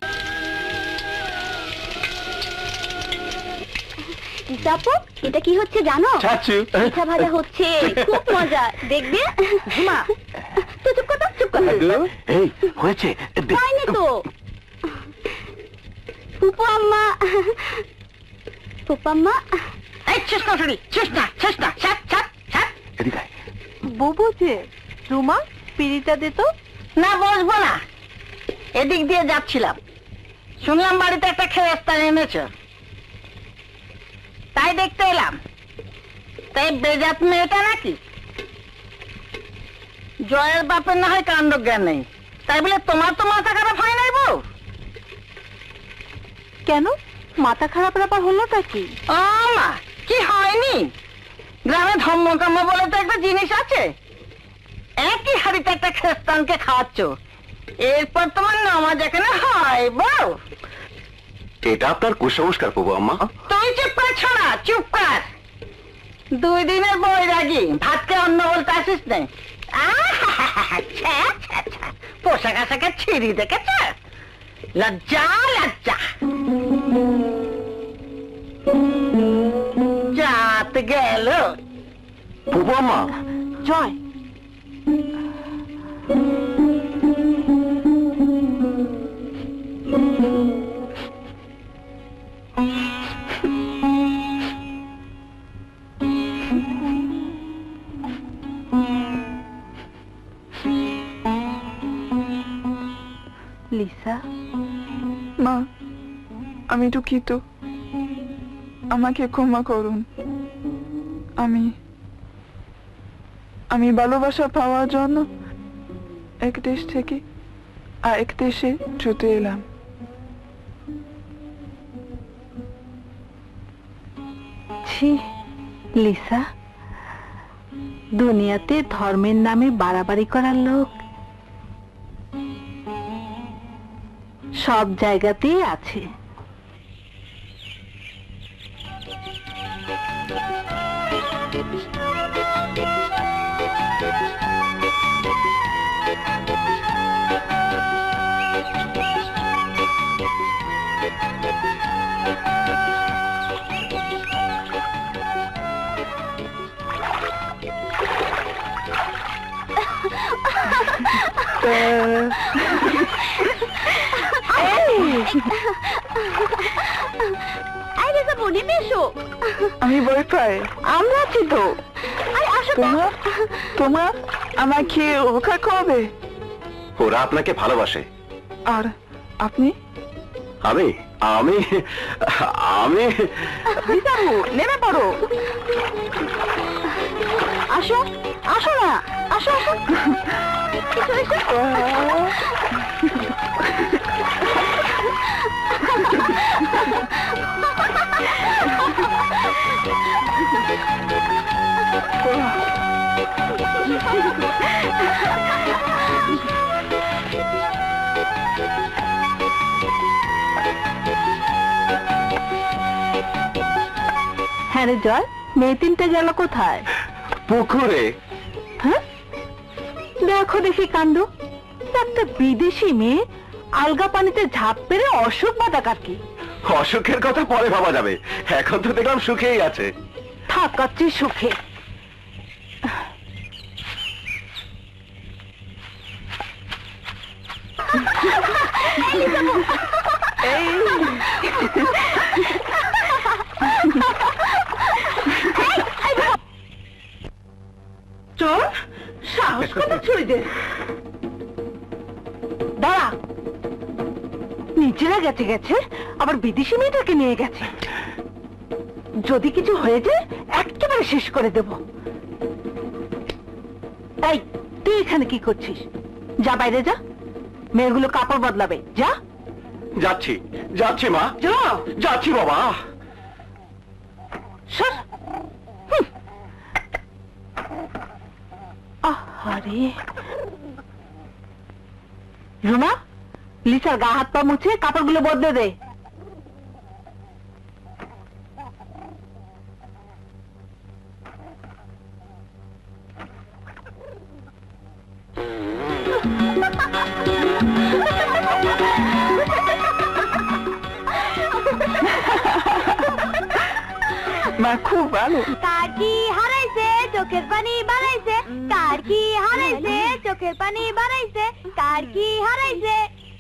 ইসাপু এটা কি হচ্ছে জানো? চাচু পিঠা ভাজা হচ্ছে, খুব মজা, দেখবে? মা তুই চুপ কর, চুপ কর। এই হয়েছে হয়নি তো। ফুপু আম্মা, ফুপু আম্মা, এই চেষ্টা শুনি, চেষ্টা চেষ্টা ছাট ছাট ছাট। এদিকে বুবু যে রুমা পিড়িটা দে তো। না বসবো না, এদিক দিয়ে যাচ্ছিলাম, শুনলাম বাড়িতে একটা খেস্তান এনেছ, তাই দেখতে এলাম। তাই বেজাত মেয়েটা নাকি? জয়ের বাপের না হয় কাণ্ড জ্ঞান নেই, তাই বলে তোমার তো মাথা খারাপ হয় নাই বউ? কেন মাথা খারাপ ব্যাপার হলোটা কি? ও মা, কি হয়নি? গ্রামে ধর্মকর্ম বলে তো একটা জিনিস আছে, একই হাড়িতে একটা খ্রিস্টানকে খাওয়াচ্ছ, এরপর তোমার নামাজ এখানে হয় বউ? এটা আপনার কুসংস্কার প্রভু আম্মা। তুই চুপ কর ছোড়া, চুপ কর। দুই দিনের বৈরাগী, ভাতকে অন্ন বলতে আসিস নে। পোশাক আশাকের ছিঁড়ি দেখেছ? লজ্জা লজ্জা। জাত গেল। প্রভু আম্মা, জয় লিসা, মা আমি দুঃখিত, আমাকে ক্ষমা করুন। আমি আমি ভালোবাসা পাওয়ার জন্য এক দেশ থেকে আর এক দেশে ছুটে এলাম। ছি লিসা, দুনিয়াতে ধর্মের নামে বাড়াবাড়ি করার লোক সব জায়গাতেই আছে। আমি ভয় পাই। আমরা আছি তো। তোমার তোমার আমাকে রক্ষা করবে। ওরা আপনাকে ভালোবাসে। আর আপনি? আমি আমি আমি নেমে পড়ো, আসো আসো না, আসো আসো। হ্যাঁ রে জয়, মেয়ে তিনটে গেল কোথায়? পুকুরে। হ্যাঁ দেখো দেখি কাণ্ড, একটা বিদেশি মেয়ে আলগা পানিতে ঝাঁপ পেরে অসুখ বাঁধা কি? অসুখের কথা পরে ভাবা যাবে, এখন তো দেখলাম সুখেই আছে। থাকাচ্ছি সুখে। চল, সাহস কথা ছুড়ে দে। দাঁড়া, নিজেরা গেছে গেছে আবার বিদেশি মেয়েটাকে নিয়ে গেছে। যদি কিছু হয়ে যায় একেবারে শেষ করে দেব। এই, তুই এখানে কি করছিস? যা বাইরে যা, মেয়েগুলো কাপড় বদলাবে। যা। যাচ্ছি যাচ্ছি মা, যা। যাচ্ছি বাবা। সর। হুম। আহারে রুমা, লিসার গা হাত পা মুছে কাপড়গুলো বদলে দে। মা খুব ভালো। কার কি হারাইছে চোখের পানি বাড়াইছে, কার কি হারাইছে চোখের পানি বাড়াইছে, কার কি হারাইছে।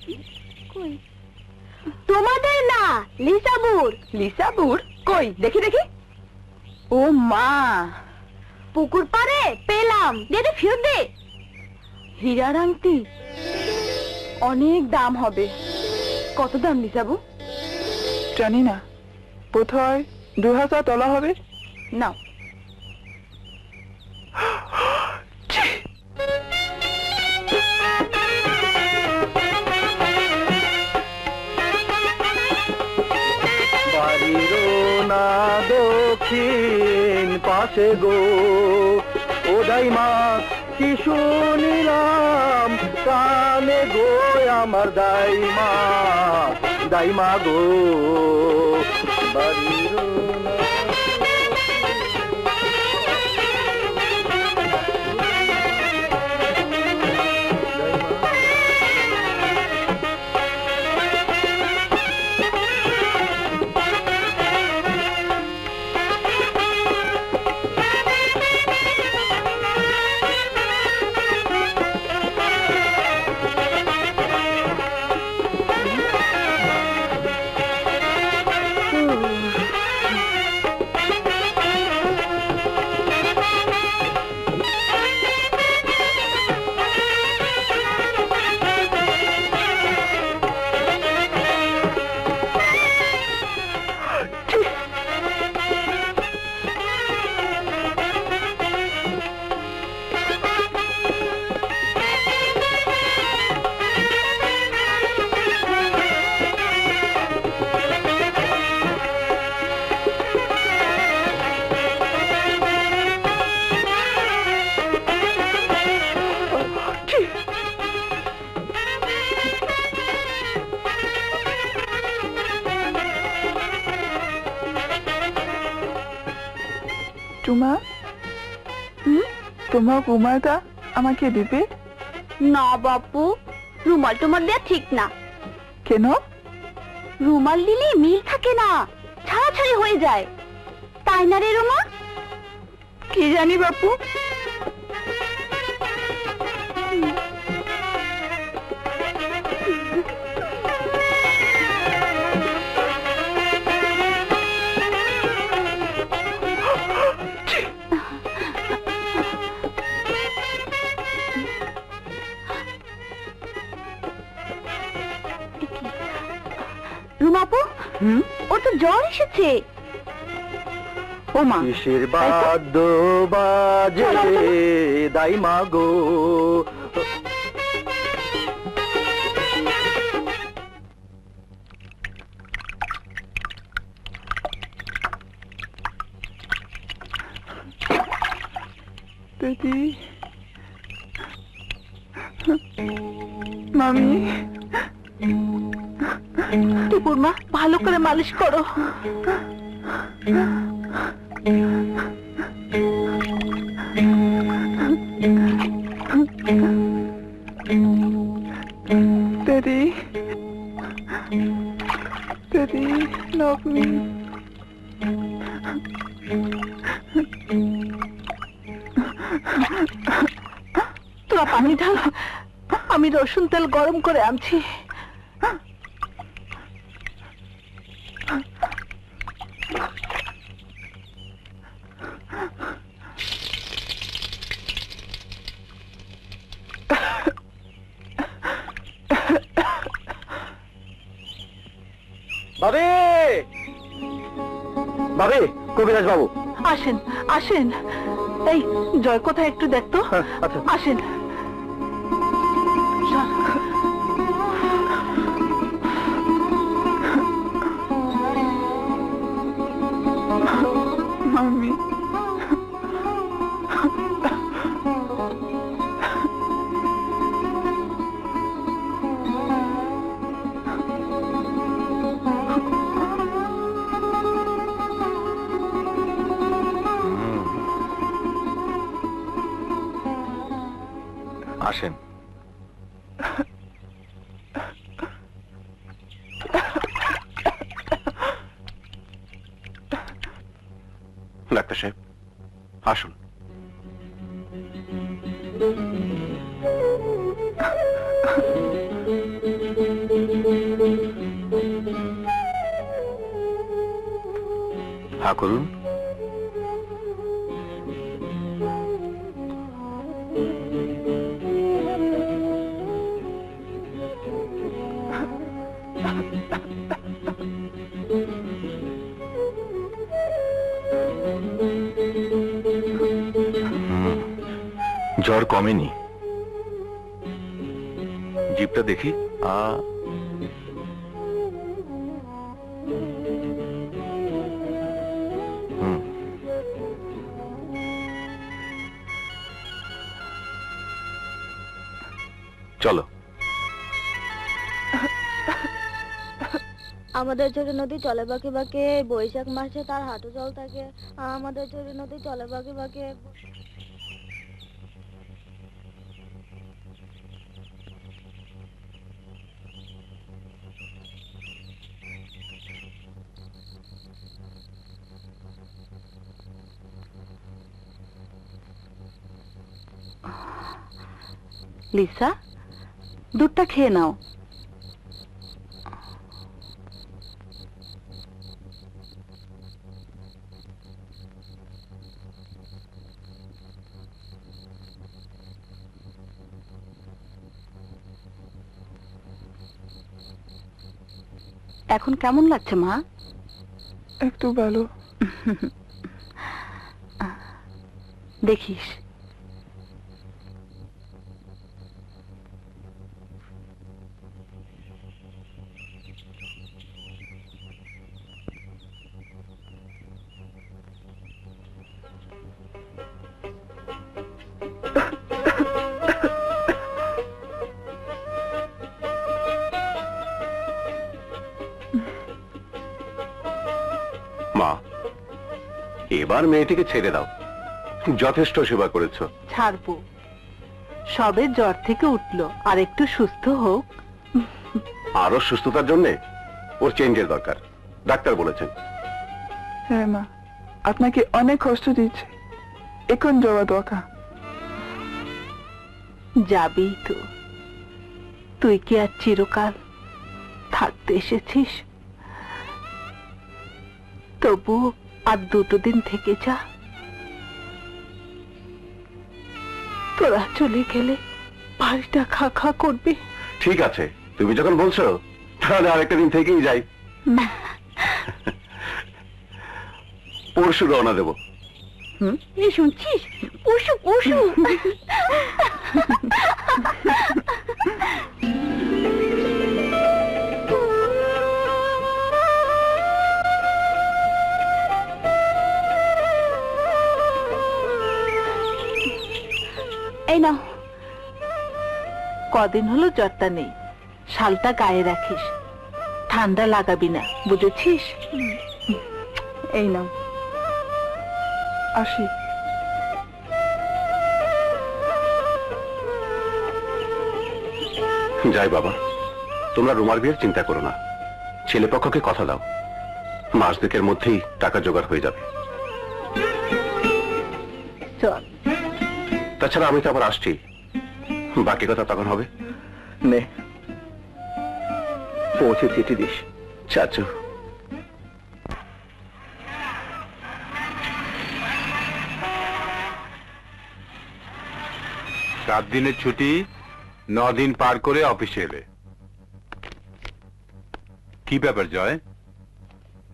তোমাদের না, লিসাবুর। লিসাবুর কই দেখি দেখি। ও মা, পুকুর পাড়ে পেলাম, দে দে ফেরত দে। হীরার আংটি, অনেক দাম হবে। কত দাম লিসাবু? জানি না, বোধ হয় দু হাজার ডলার হবে। নাও। বাড়ির না দক্ষিণ পাশে গো, ও দাইমা কি শুনিলাম কানে গো, আমার দাইমা দাইমা গো। বাড়ির টুমা, তোমার রুমালটা আমাকে দিবে? না বাপু, রুমাল টুমাল দেয়া ঠিক না। কেন? রুমাল দিলে মিল থাকে না, ছাড়াছাড়ি হয়ে যায়। তাই না রে রুমা? কি জানি বাপু। রুমাপু, ওর তো জ্বর এসেছে। ও মা, কিসের বাদ্য বাজে দাইমা গো। দিদি, মামি, টিপুর মা, ভালো করে মালিশ করো। Daddy, Daddy, love me. তোরা পানি ঢাল, আমি রসুন তেল গরম করে আনছি। বাবে বাবে কবিরাজ বাবু আসেন আসেন। এই জয় কোথায় একটু দেখতো। আচ্ছা আসেন। মামি আসেন। ডাক্তার সাহেব আসুন। হ্যাঁ করুন। জ্বর কমেনি। জিভটা দেখি। আ হুম চলো। আমাদের ছোট নদী চলে বাঁকে বাঁকে, বৈশাখ মাসে তার হাঁটু জল থাকে। আমাদের ছোট নদী চলে বাঁকে বাঁকে। লিসা, দুধটা খেয়ে নাও। এখন কেমন লাগছে মা? একটু ভালো। দেখিস মা, এবার মেয়েটিকে ছেড়ে দাও। যথেষ্ট সেবা করেছ। ছাড়বো, সবে জ্বর থেকে উঠলো, আর একটু সুস্থ হোক। আরো সুস্থতার জন্য ওর চেঞ্জের দরকার, ডাক্তার বলেছেন। হ্যাঁ মা, আপনাকে অনেক কষ্ট দিচ্ছে, এখন যাওয়া দরকার। যাবি তো, তুই কি আর চিরকাল থাকতে এসেছিস? তবু আর দুটো দিন থেকে যা। তোরা চলে গেলে বাড়িটা খা খা করবে। ঠিক আছে, তুমি যখন বলছো তাহলে আরেকটা দিন থেকেই যাই। পরশু রওনা দেবো। হুম, শুনছিস? পরশু পরশু এই নাও, কদিন হলো জ্বরটা নেই, শালটা গায়ে রাখিস, ঠান্ডা লাগাবি না, বুঝেছিস? এই নাও। আসি। যাই বাবা, তোমরা রুমার বিয়ের চিন্তা করো না, ছেলে পক্ষকে কথা দাও, মাস দুয়েকের মধ্যেই টাকা জোগাড় হয়ে যাবে। চল। তাছাড়া আমি তো আবার আসছি, বাকি কথা তখন হবে। নে, পৌঁছে চিঠি দিস। চাচু, সাত দিনের ছুটি, ন দিন পার করে অফিসে এলে। কি ব্যাপার জয়,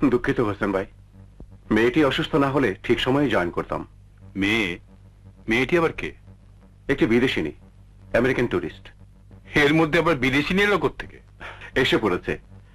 দুঃখিত হোসেন ভাই, মেয়েটি অসুস্থ না হলে ঠিক সময়ে জয়েন করতাম। মেয়ে? মেয়েটি আবার কে? একটি বিদেশিনী, আমেরিকান টুরিস্ট। এর মধ্যে আবার বিদেশি নিয়ে লোক থেকে এসে পড়েছে।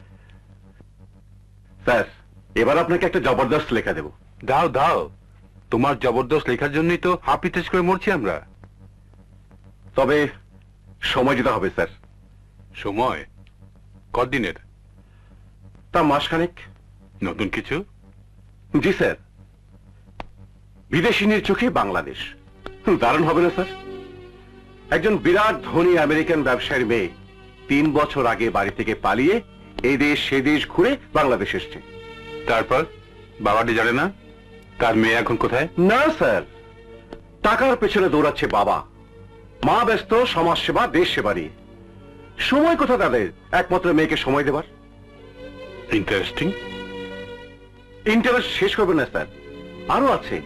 স্যার, এবার আপনাকে একটা জবরদস্ত লেখা দেব। দাও দাও, তোমার জবরদস্ত লেখার জন্যই তো হাপিটেস করে মরছি আমরা। তবে সময় দিতে হবে স্যার। সময় কতদিনের? তা মাসখানেক। নতুন কিছু? জি স্যার, বিদেশিনীর চোখে বাংলাদেশ। দারুণ হবে না স্যার? একজন বিরাট ধনী আমেরিকান ব্যবসায়ীর মেয়ে তিন বছর আগে বাড়ি থেকে পালিয়ে এই দেশ সে দেশ ঘুরে বাংলাদেশ এসছে। তারপর বাবাটি জানে না তার মেয়ে এখন কোথায়? না স্যার, টাকার পেছনে দৌড়াচ্ছে বাবা, মা ব্যস্ত সমাজ সেবা দেশ সেবা নিয়ে। সময় কোথা তাদের একমাত্র মেয়েকে সময় দেবার? ইন্টারেস্টিং। ইন্টারেস্ট শেষ করবেন না স্যার, আরো আছে।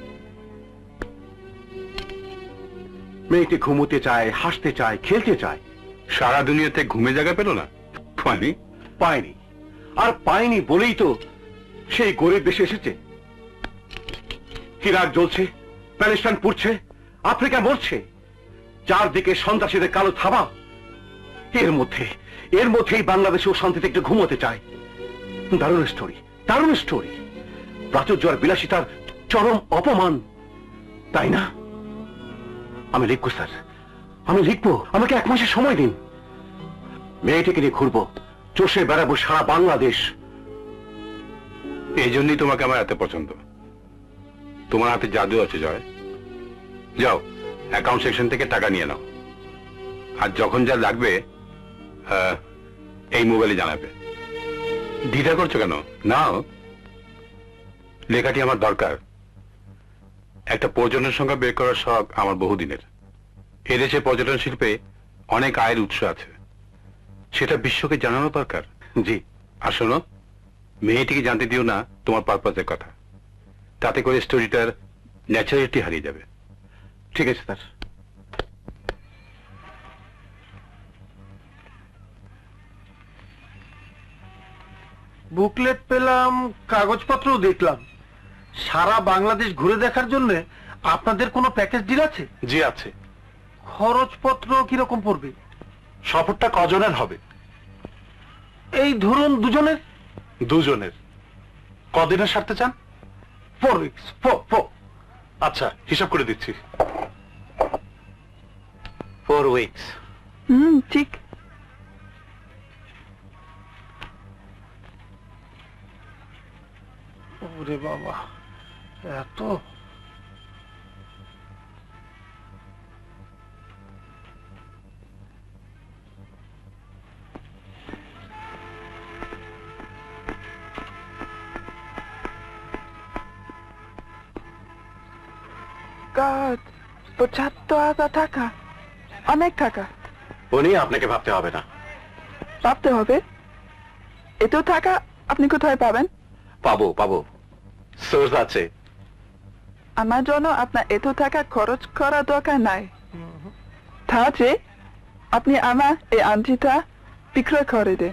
মেয়েটি ঘুমোতে চায়, হাসতে চায়, খেলতে চায়। সারা দুনিয়াতে ঘুমে জায়গা পেল না? পায়নি পায়নি, আর পায়নি বলেই তো সেই গরিব দেশে এসেছে। ইরাক জ্বলছে, প্যালেস্টাইন পুড়ছে, আফ্রিকা মরছে, চারদিকে সন্ত্রাসীদের কালো থাবা। এর মধ্যে এর মধ্যেই বাংলাদেশেও শান্তিতে একটু ঘুমোতে চায়। দারুণ স্টোরি, দারুণ স্টোরি। প্রাচুর্য আর বিলাসিতার চরম অপমান, তাই না? আমি লিখবো স্যার, আমি লিখবো। আমাকে এক মাসের সময় দিন। মেয়েটিকে নিয়ে ঘুরবো, চষে বেড়াবো সারা বাংলাদেশ। এই জন্যই তোমাকে আমার এত পছন্দ। তোমার হাতে জাদু আছে জয়। যাও অ্যাকাউন্ট সেকশন থেকে টাকা নিয়ে নাও, আর যখন যা লাগবে এই মোবাইলে জানাবে। দ্বিধা করছো কেন? নাও, লেখাটি আমার দরকার। একটা পর্যটন সংখ্যা বের করার শখ আমার বহুদিনের। এদেশে পর্যটন শিল্পে অনেক আয়ের উৎস আছে, সেটা বিশ্বকে জানানো দরকার। জি। আর শোনো, মেয়েটিকে জানতে দিও না তোমার পারপাসের কথা, তাতে করে স্টোরিটার ন্যাচারালিটি হারিয়ে যাবে। ঠিক আছে স্যার। বুকলেট পেলাম, কাগজপত্রও দেখলাম। সারা বাংলাদেশ ঘুরে দেখার জন্য আপনাদের কোনো প্যাকেজ ডিল আছে? জি আছে। খরচপত্র কিরকম পড়বে? সফরটা কজনের হবে? এই ধরুন দুজনের। দুজনের। কদিনের সারতে চান? Four weeks. আচ্ছা, হিসাব করে দিচ্ছি। Four weeks. হুম, ঠিক। ওরে বাবা, এত! God, পঁচাত্তর হাজার টাকা, অনেক টাকা। উনি আপনাকে ভাবতে হবে না। ভাবতে হবে? এত টাকা আপনি কোথায় পাবেন? পাবো পাবো, সোর্স আছে। আমার জন্য আপনার এত টাকা খরচ করা দরকার নাই। তা যে আপনি আমার এই আংটিটা বিক্রয় করে দেন।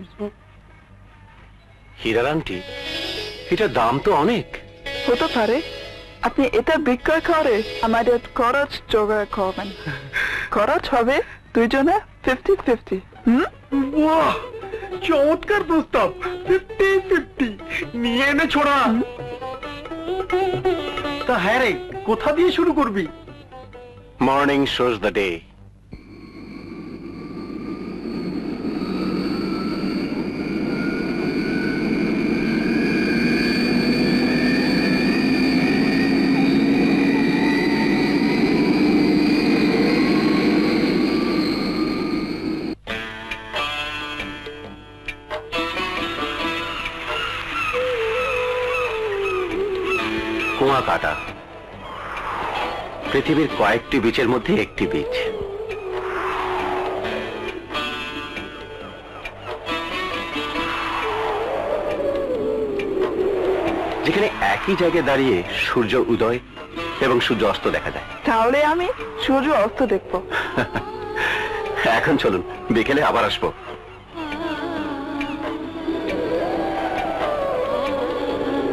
হীরার আংটি? এটার দাম তো অনেক। হতে পারে আপনি এটা বিক্রয় করে আমাদের খরচ জোগাড় করবেন। খরচ হবে দুইজনে ফিফটি ফিফটি। হুম, বাহ, চমৎকার প্রস্তাব। ফিফটি ফিফটি নিয়ে এনে ছোড়া। তা হ্যাঁ রে, কোথা দিয়ে শুরু করবি? Morning shows the day. Kuakata পৃথিবীর কয়েকটি বিচের মধ্যে একটি বিচ। যেখানে একই জায়গায় দাঁড়িয়ে সূর্য উদয় এবং সূর্য অস্ত দেখা যায়। তাহলে আমি সূর্য অস্ত দেখবো। এখন চলুন, বিকেলে আবার আসবো।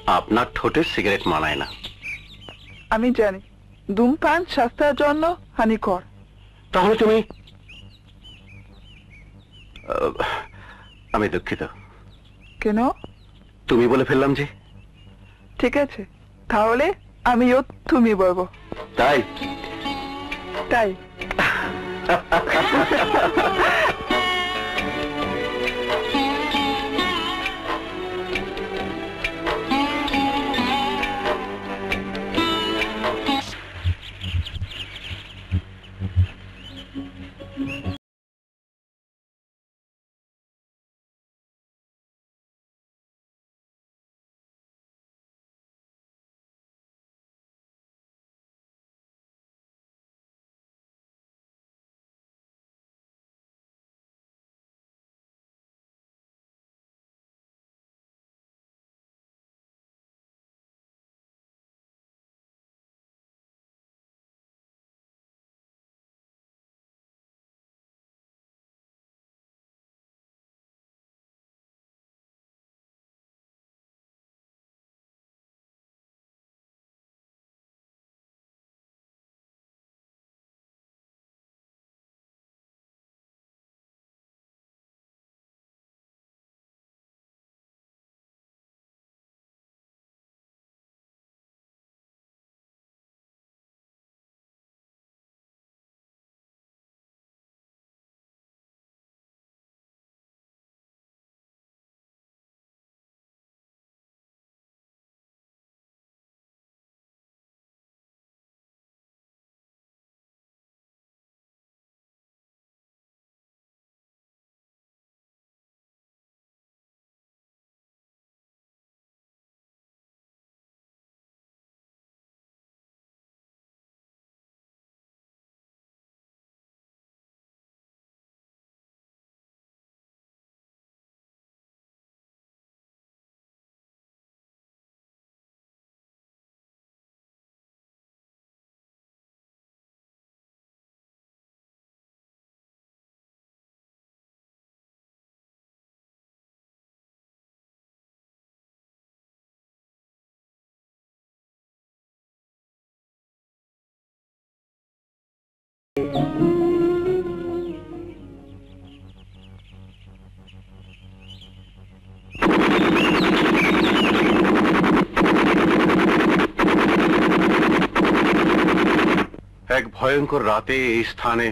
আপনার ঠোঁটে সিগারেট মানায় না। আমি জানি ধূমপান স্বাস্থ্যের জন্য হানিকর। তাহলে তুমি আহ, আমি দুঃখিত। কেন? তুমি বলে ফেললাম যে। ঠিক আছে, তাহলে আমিও তুমি বলবো। তাই তাই এক ভয়ঙ্কর রাতে এই স্থানে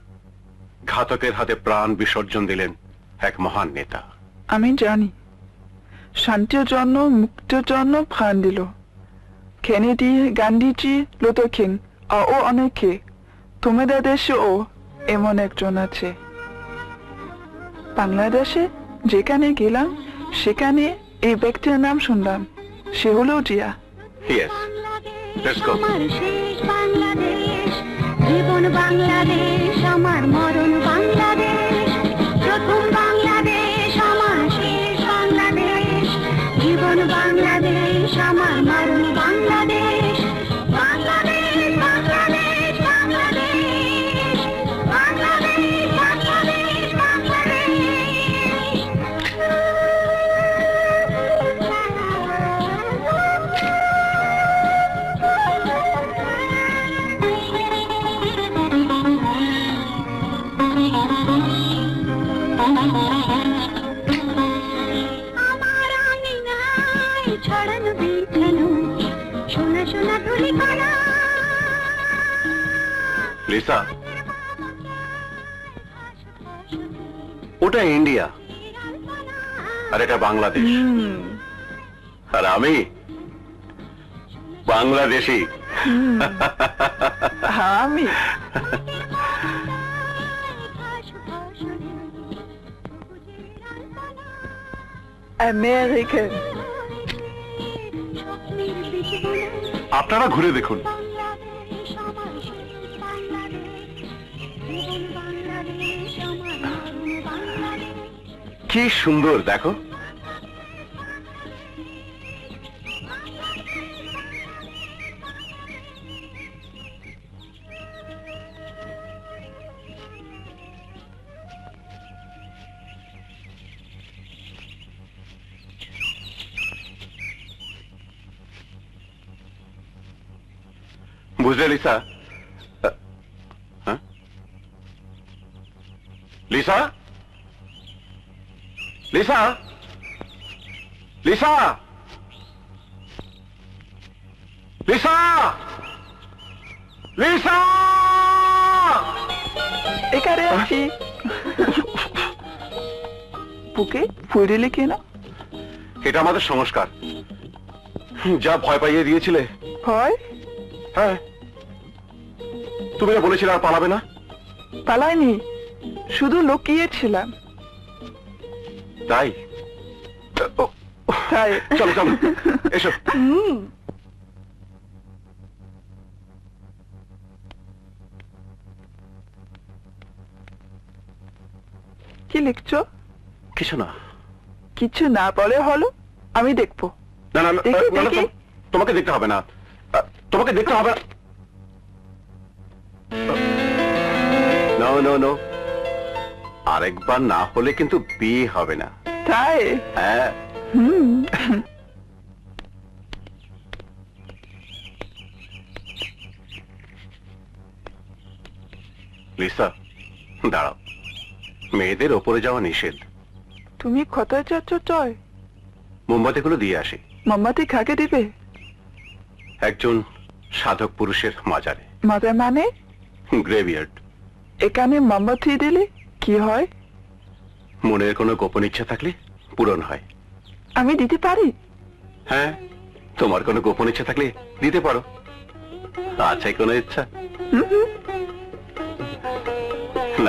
ঘাতকের হাতে প্রাণ বিসর্জন দিলেন এক মহান নেতা। আমি জানি, শান্তির জন্য, মুক্তির জন্য প্রাণ দিল। কেনেডি, গান্ধীজি, লুথার কিং আরও অনেকে। তোমাদের দেশেও এমন একজন আছে। বাংলাদেশে যেখানে গেলাম সেখানে এই ব্যক্তির নাম শুনলাম, সে হলো Zia. Yes, let's go. Bangladesh, জীবন বাংলাদেশ, আমার মরণ বাংলাদেশ, প্রথম বাংলাদেশ, আমার শেষ বাংলাদেশ, জীবন বাংলাদেশ, আমার মরণ বাংলাদেশ, বাংলাদেশ, বাংলাদেশ, বাংলাদেশ, বাংলাদেশ, বাংলাদেশ, আমার আঙিনায় ছড়ানো বিছানো সোনা সোনা ধুলি কণা। লিসা, ওটা ইন্ডিয়া আর এটা বাংলাদেশ, আর আমি বাংলাদেশি। আমি আমেরিকান। আপনারা ঘুরে দেখুন। কি সুন্দর দেখো। বুঝলে লিসা? হ্যাঁ Lisa, Lisa, Lisa, Lisa, Lisa! এখানে আছি। বুকে ফুল দিলে কেন? এটা আমাদের সংস্কার। যা ভয় পাইয়ে দিয়েছিলে। ভয়? হ্যাঁ, তুমি না বলেছিলে আর পালাবে না? পালাইনি, শুধু লুকিয়েছিলাম। তাই? তাই চলো চলো, এসো। কি লিখছো? কিছু না। কিছু না বলে হলো, আমি দেখবো। না না, দেখি, না, না, দেখি। তোমাকে দেখতে হবে না, তোমাকে দেখতে হবে না। নো নো নো, আরেকবার না হলে কিন্তু বিয়ে হবে না। তাই? হ্যাঁ। হুম। লিসা, দাঁড়াও, মেয়েদের ওপরে যাওয়া নিষেধ। তুমি কোথায় যাচ্ছ জয়? মোমবাতিগুলো দিয়ে আসি। মোমবাতি কাকে দিবে? একজন সাধক পুরুষের মাজারে। মাজার মানে? গ্রেভিয়ার্ড। এখানে মোমবাতি দিলে কি হয়? মনের কোনো গোপন ইচ্ছা থাকলে পূরণ হয়। আমি দিতে পারি? হ্যাঁ, তোমার কোনো গোপন ইচ্ছা থাকলে দিতে পারো। আছে কোনো ইচ্ছা? না,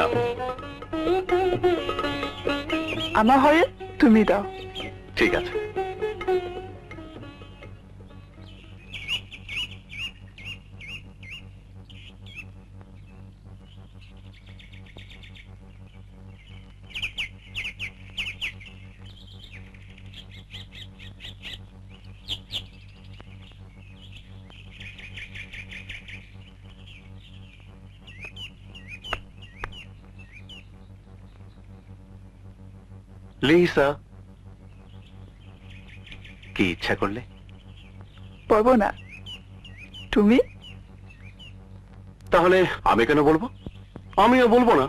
আমার হয়ে তুমি দাও। ঠিক আছে। লিসা, কি ইচ্ছা করলে? বলবো না। তুমি? তাহলে আমি কেন বলবো? আমিও বলবো না।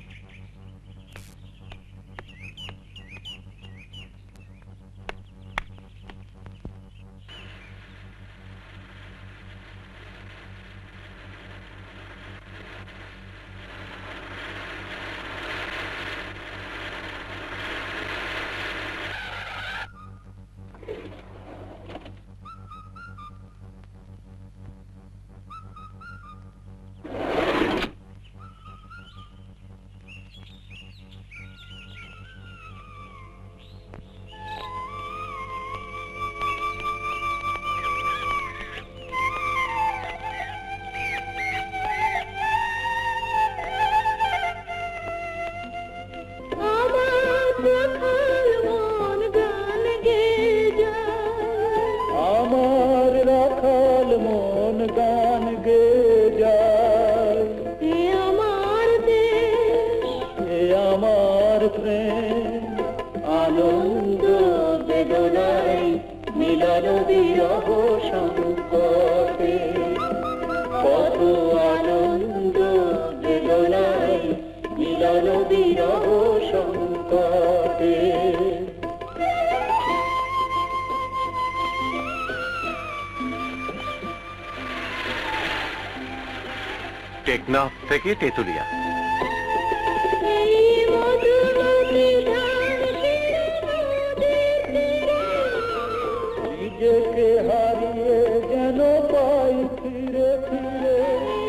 টেকনাফ থেকে তেতুলিয়া। নিজেকে হারিয়ে যেন পাই ফিরে ফিরে,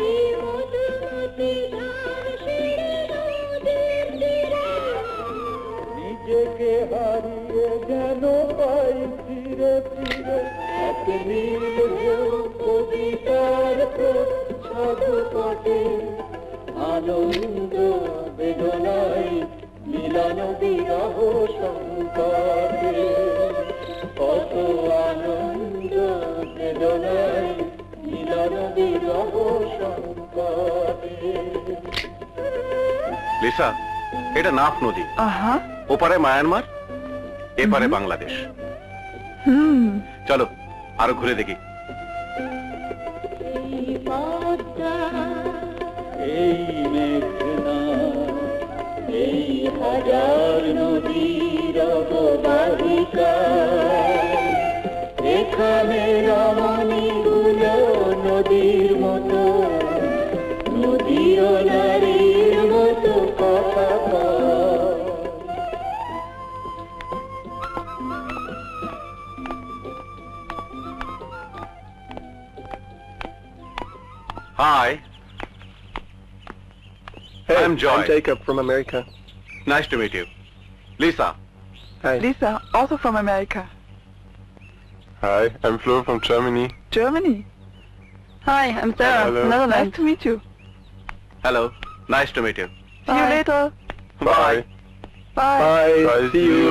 নিজেকে হারিয়ে যেন পাই ফিরে ফিরে, আপনি কবিতার ছটপটে আনন্দ বেদনায় মিলন বিরহ সংকটে, কত আনন্দ বেদনায় মিলন বিরহ সংকটে। লিসা, এটা নাফ নদী। আহা, ওপারে মায়ানমার, এপারে বাংলাদেশ। হুম, চলো আরো ঘুরে দেখি। পা হাজার নদীর অববাহিকা এখানে রমণীগুলো নদীর মতো নদীও নারীর মতো কথা কয়। Hi. Hey, I'm Joy. I'm Jacob from America. Nice to meet you. Lisa. Hi. Lisa, also from America. Hi, I'm Flo from Germany. Germany. Hi, I'm Sarah. Hello. Netherlands. Nice to meet you. Hello. Nice to meet you. See you Bye. later. Bye. Bye. Bye. Bye. See you.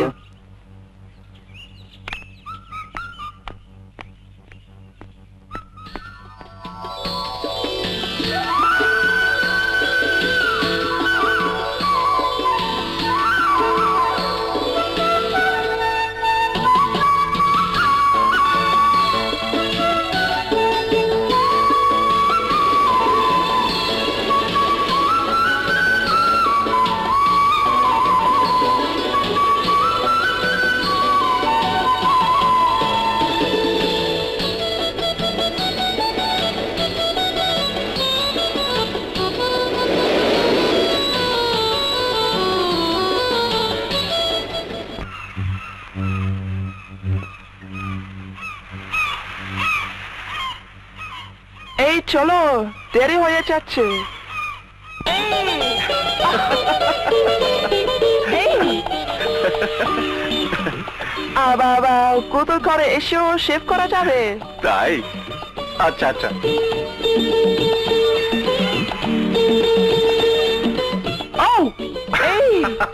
এই চলো, দেরি হয়ে যাচ্ছে। বাবা গোসল করে এসেও shave করা যাবে? তাই? আচ্ছা আচ্ছা। ও এই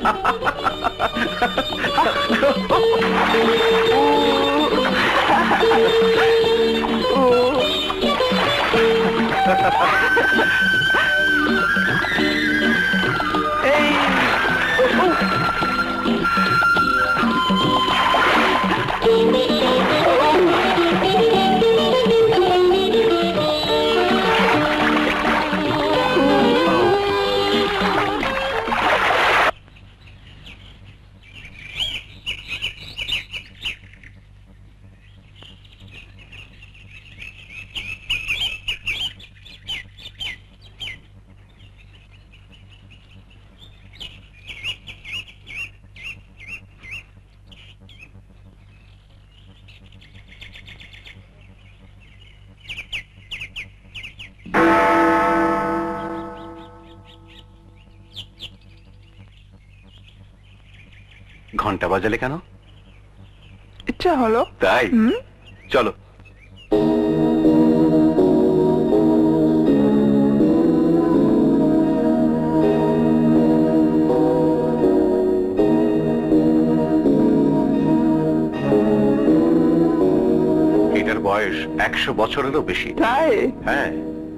ঘন্টা বাজালে কেন? ইচ্ছা হলো। তাই? চলো। এটার বয়স একশো বছরেরও বেশি। তাই? হ্যাঁ।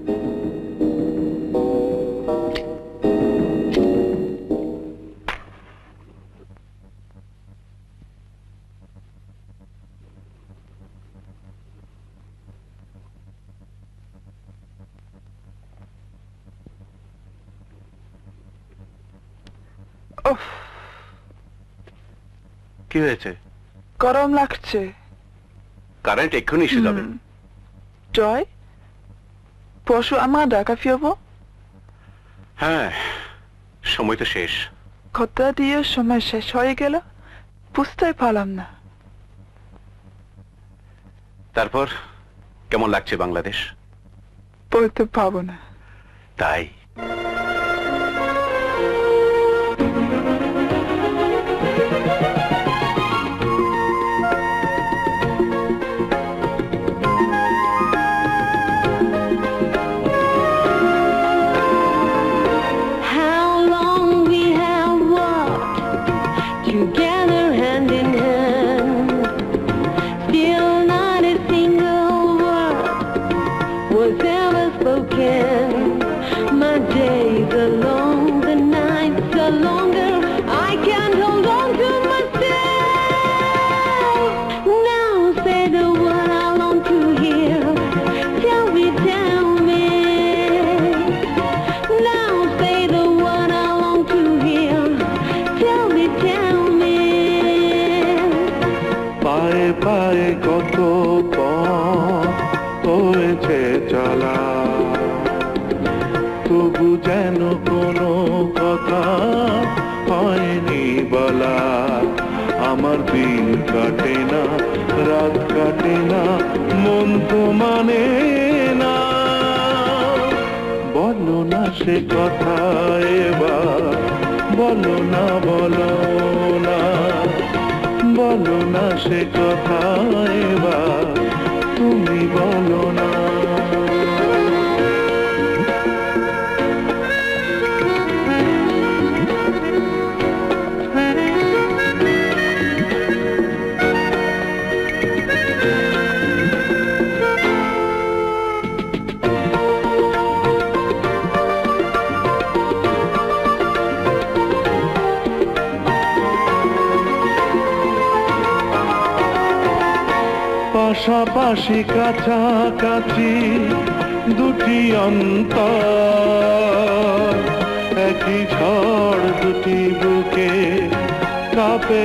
কি হয়েছে? গরম লাগছে। কারেন্ট এক্ষুনি এসে যাবে। জয়, পরশু আমরা ঢাকা ফিরবো? হ্যাঁ, সময় তো শেষ। কথা দিয়ে সময় শেষ হয়ে গেল, বুঝতে পারলাম না। তারপর কেমন লাগছে বাংলাদেশ? বলতে পারবো না। তাই? My day সে কথা এবার বলো না বলো না বলো না সে কথা এবার তুমি বলো না পাশাপাশি কাছাকাছি দুটি অন্তর একই ঝড় দুটি বুকে কাঁপে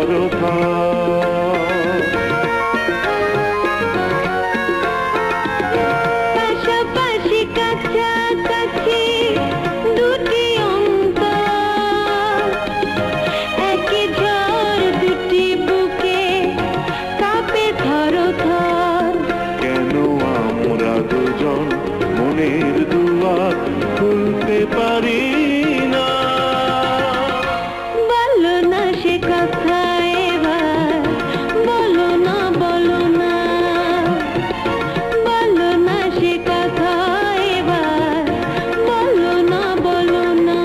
থরথর পাশাপাশি কাছাকাছি দুটি অন্তর একই ঝড় দুটি বুকে কাঁপে থরথর কেন আমরা দুজন মনের দুয়ার খুলতে পারি না বলো না সে কথা এবার বলো না বলো না বলো না সে কথা এবার বলো না বলো না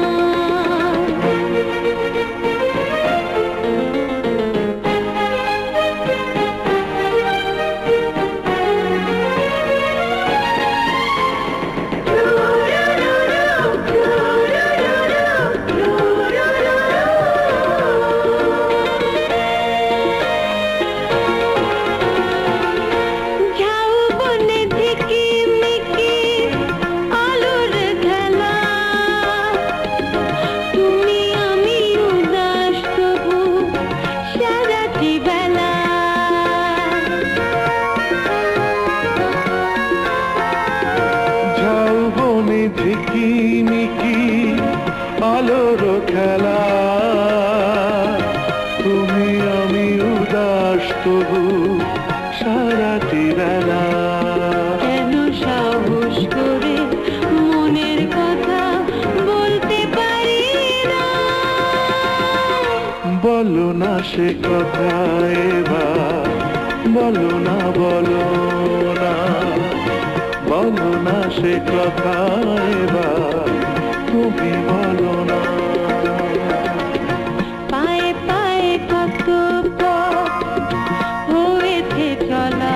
ঝাউবনে ঝিকিমিকি আলোর খেলা তুমি আমি উদাস তবু সারাটি বেলা ঝাউবনে ঝিকিমিকি আলোর খেলা তুমি আমি উদাস তবু সারাটি বেলা কেন সাহস করে মনের কথা বলতে পারি না বলো না সে কথা এবার বলো না বলো না বলো না সে কথা এবার তুমি বলো না পায়ে পায়ে কত পথ হয়েছে চলা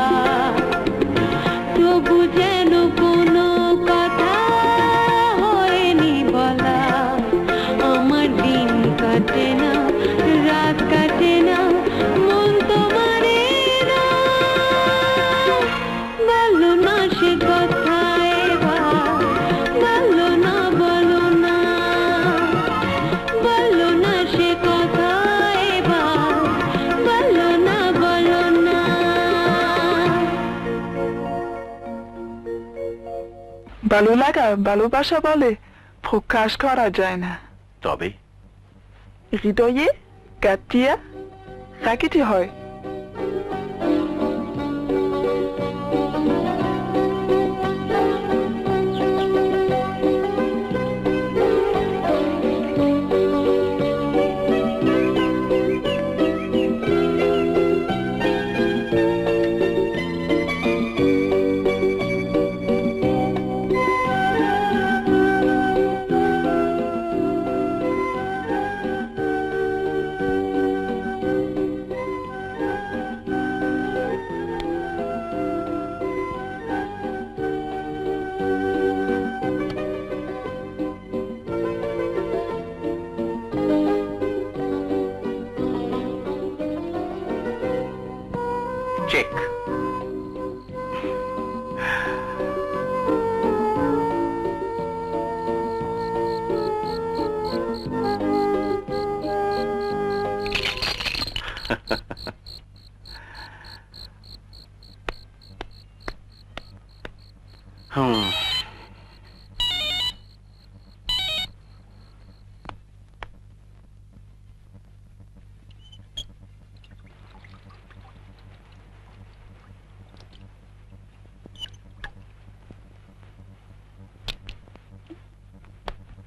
তবু যেন কোনো কথা হয়নি বলা আমার দিন কাটে না রাত কাটে না মন তোমারে না বলো না সে কথা এবার বলো না বলো না বলো না সে কথা এবার বলো না বলো না ভালো লাগা ভালোবাসা বলে প্রকাশ করা যায় না তবে হৃদয়ে কাটিয়া রাখিতে হয় check hmm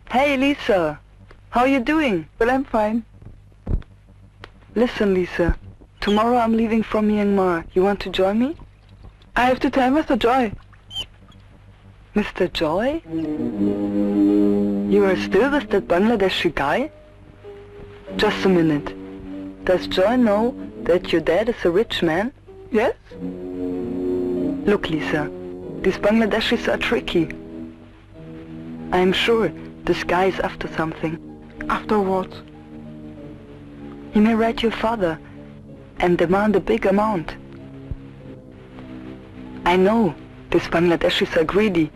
Hey, Lisa. How are you doing? Well, I'm fine. Listen, Lisa. Tomorrow I'm leaving from Myanmar. You want to join me? I have to tell Mister Joy. Mister Joy? You are still with that Bangladeshi guy? Just a minute. Does Joy know that your dad is a rich man? Yes? Look, Lisa. These Bangladeshis are tricky. I am sure this guy is after something. After what? He may write your father and demand a big amount. I know these Bangladeshis are greedy.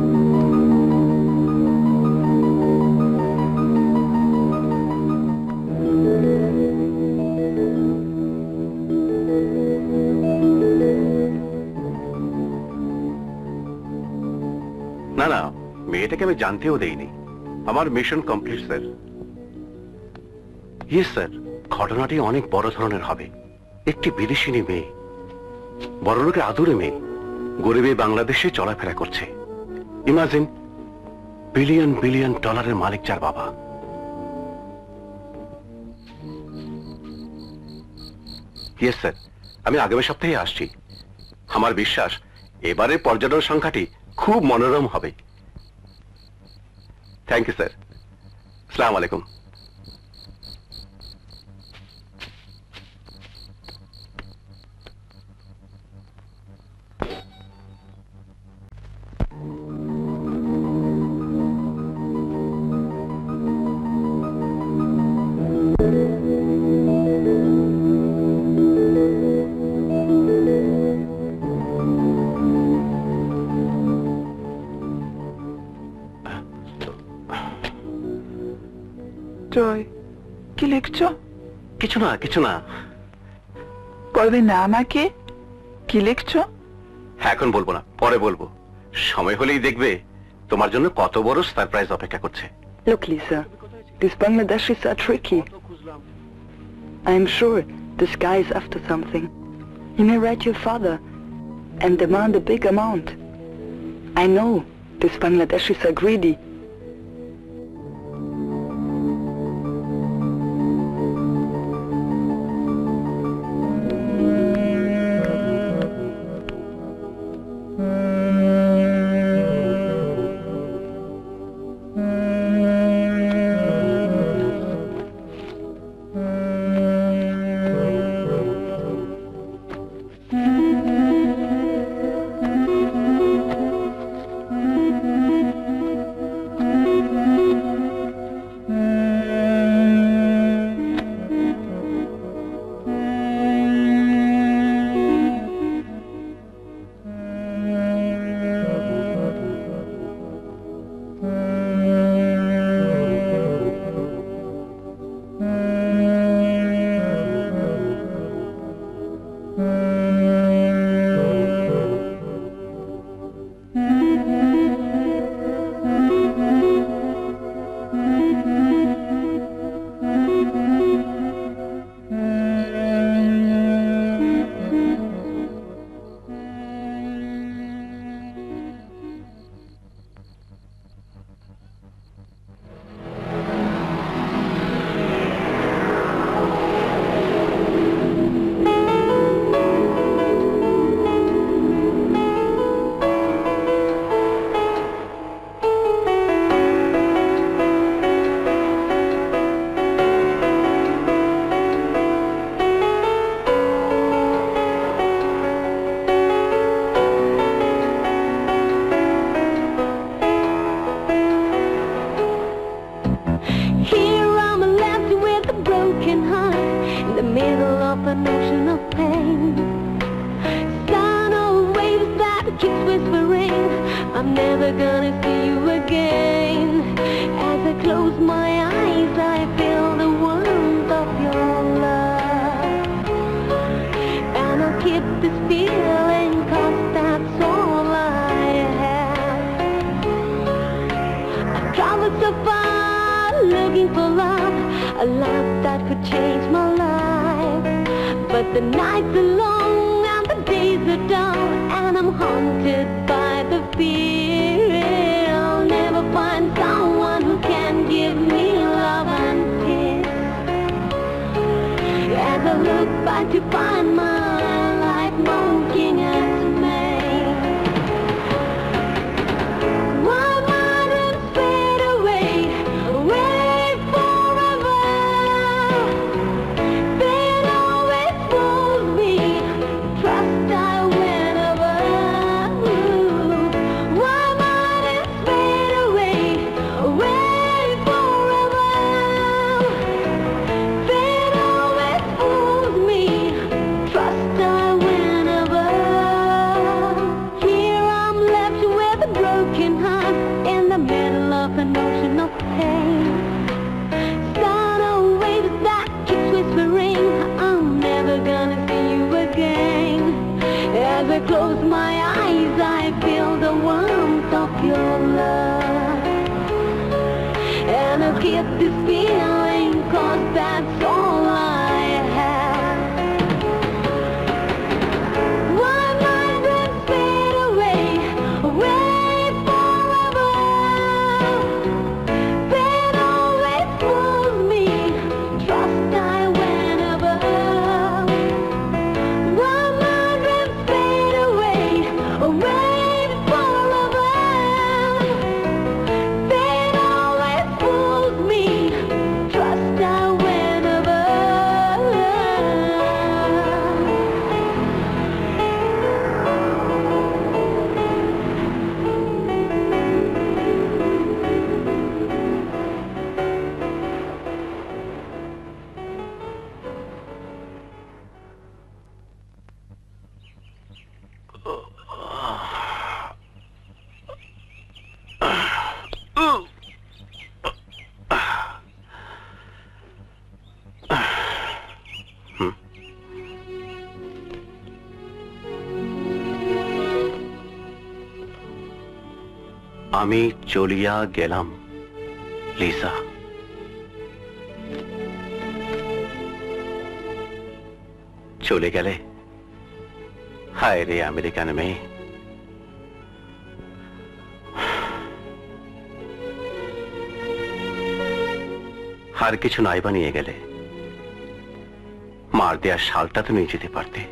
না না মেয়েটাকে আমি জানতেও দেইনি আমার mission complete sir yes sir ঘটনাটি অনেক বড় ধরনের হবে একটি বিদেশিনী মেয়ে বড়লোকের আদুরে মেয়ে গরিবে বাংলাদেশে চলাফেরা করছে ইমাজিন বিলিয়ন বিলিয়ন ডলারের মালিক যার বাবা ইয়েস স্যার আমি আগামী সপ্তাহে আসছি আমার বিশ্বাস এবারে পর্যটন সংখ্যাটি খুব মনোরম হবে থ্যাংক ইউ স্যার আসসালামু আলাইকুম Joy, কি লিখছো? কিছু না কিছু না বলবে না আমাকে? কি লিখছো? এখন বলবো না পরে বলবো সময় হলেই দেখবে তোমার জন্য কত বড় সারপ্রাইজ অপেক্ষা করছে Look, Lisa, these Bangladeshis are tricky. I am sure this guy is after something. He may write your father and demand a big amount. I know these Bangladeshis are greedy. Haunted by the fear, I'll never find someone who can trying to find my life looking at me. My mind fade away, away forever. Pain always fools me, trust I whenever. My mind fade away, away forever. Pain always fools me, trust I whenever. Here I'm left with a broken heart in the middle of an ocean of pain. Sound of waves that keeps whispering, I'm never gonna see you again. As I close my eyes, I feel the warmth of your love, and I keep this feeling, 'cause that's all I have. Why my dreams fade away, away forever. Pain always fools me, trust I whenever. Why my dreams fade away, away forever. Pain always fools me, trust I whenever. আমি চলিয়া গেলাম Lisa. চলে গেলে? হায় রে American মেয়ে, আর কিছু নাই বানিয়ে গেলে মার দেওয়ার শালটা তো নিয়ে যেতে পারতে।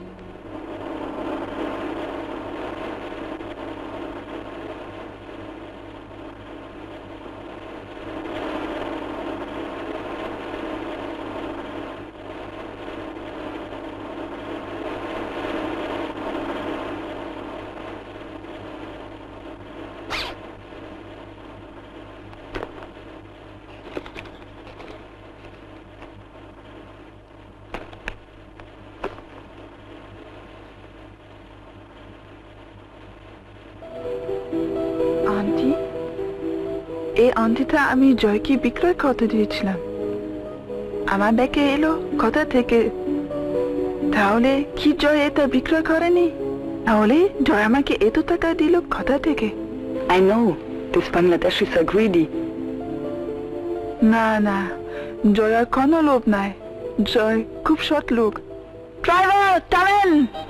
আন্টি, এই আন্টিটা আমি জয়কে বিক্রয় করতে দিয়েছিলাম। আমার ব্যাগে এলো কোথা থেকে? তাহলে কি জয় এটা বিক্রয় করেনি? তাহলে জয় আমাকে এত টাকা দিল কোথা থেকে? I know, this Bangladeshis are greedy. না না, জয়ার কোনো লোভ নাই। জয় খুব সৎ লোক। ড্রাইভার টানেন।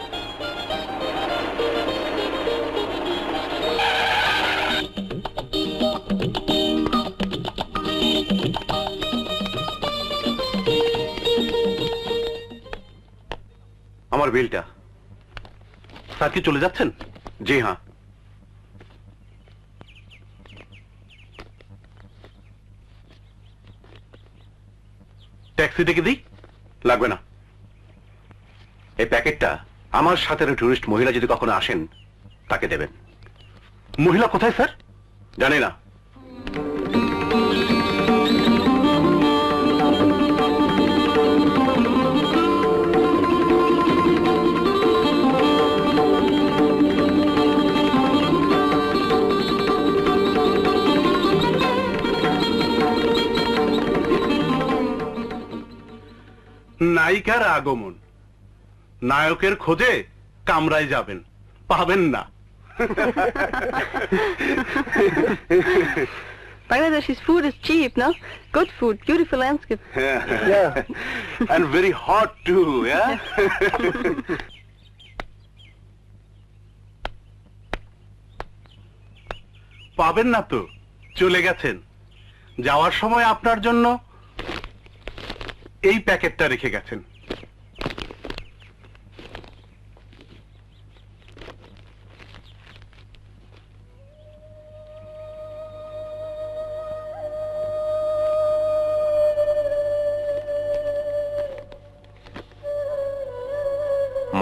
আমার বিলটা। স্যার কি চলে যাচ্ছেন? জি হ্যাঁ। ট্যাক্সি ডেকে দিই? লাগবে না। এই প্যাকেটটা আমার সাথে টুরিস্ট মহিলা যদি কখনো আসেন তাকে দেবেন। মহিলা কোথায় স্যার? জানি না। নায়িকার আগমন, নায়কের খোঁজে কামরায় যাবেন, পাবেন না। Bangladesh's food is cheap, no? Good food, beautiful landscape. Yeah. And very hot too, yeah? পাবেন না তো, চলে গেছেন। যাওয়ার সময় আপনার জন্য এই প্যাকেটটা রেখে গেছেন।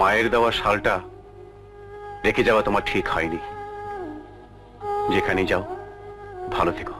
মায়ের দেওয়া শালটা রেখে যাওয়া তোমার ঠিক হয়নি। যেখানে যাও ভালো থেকো।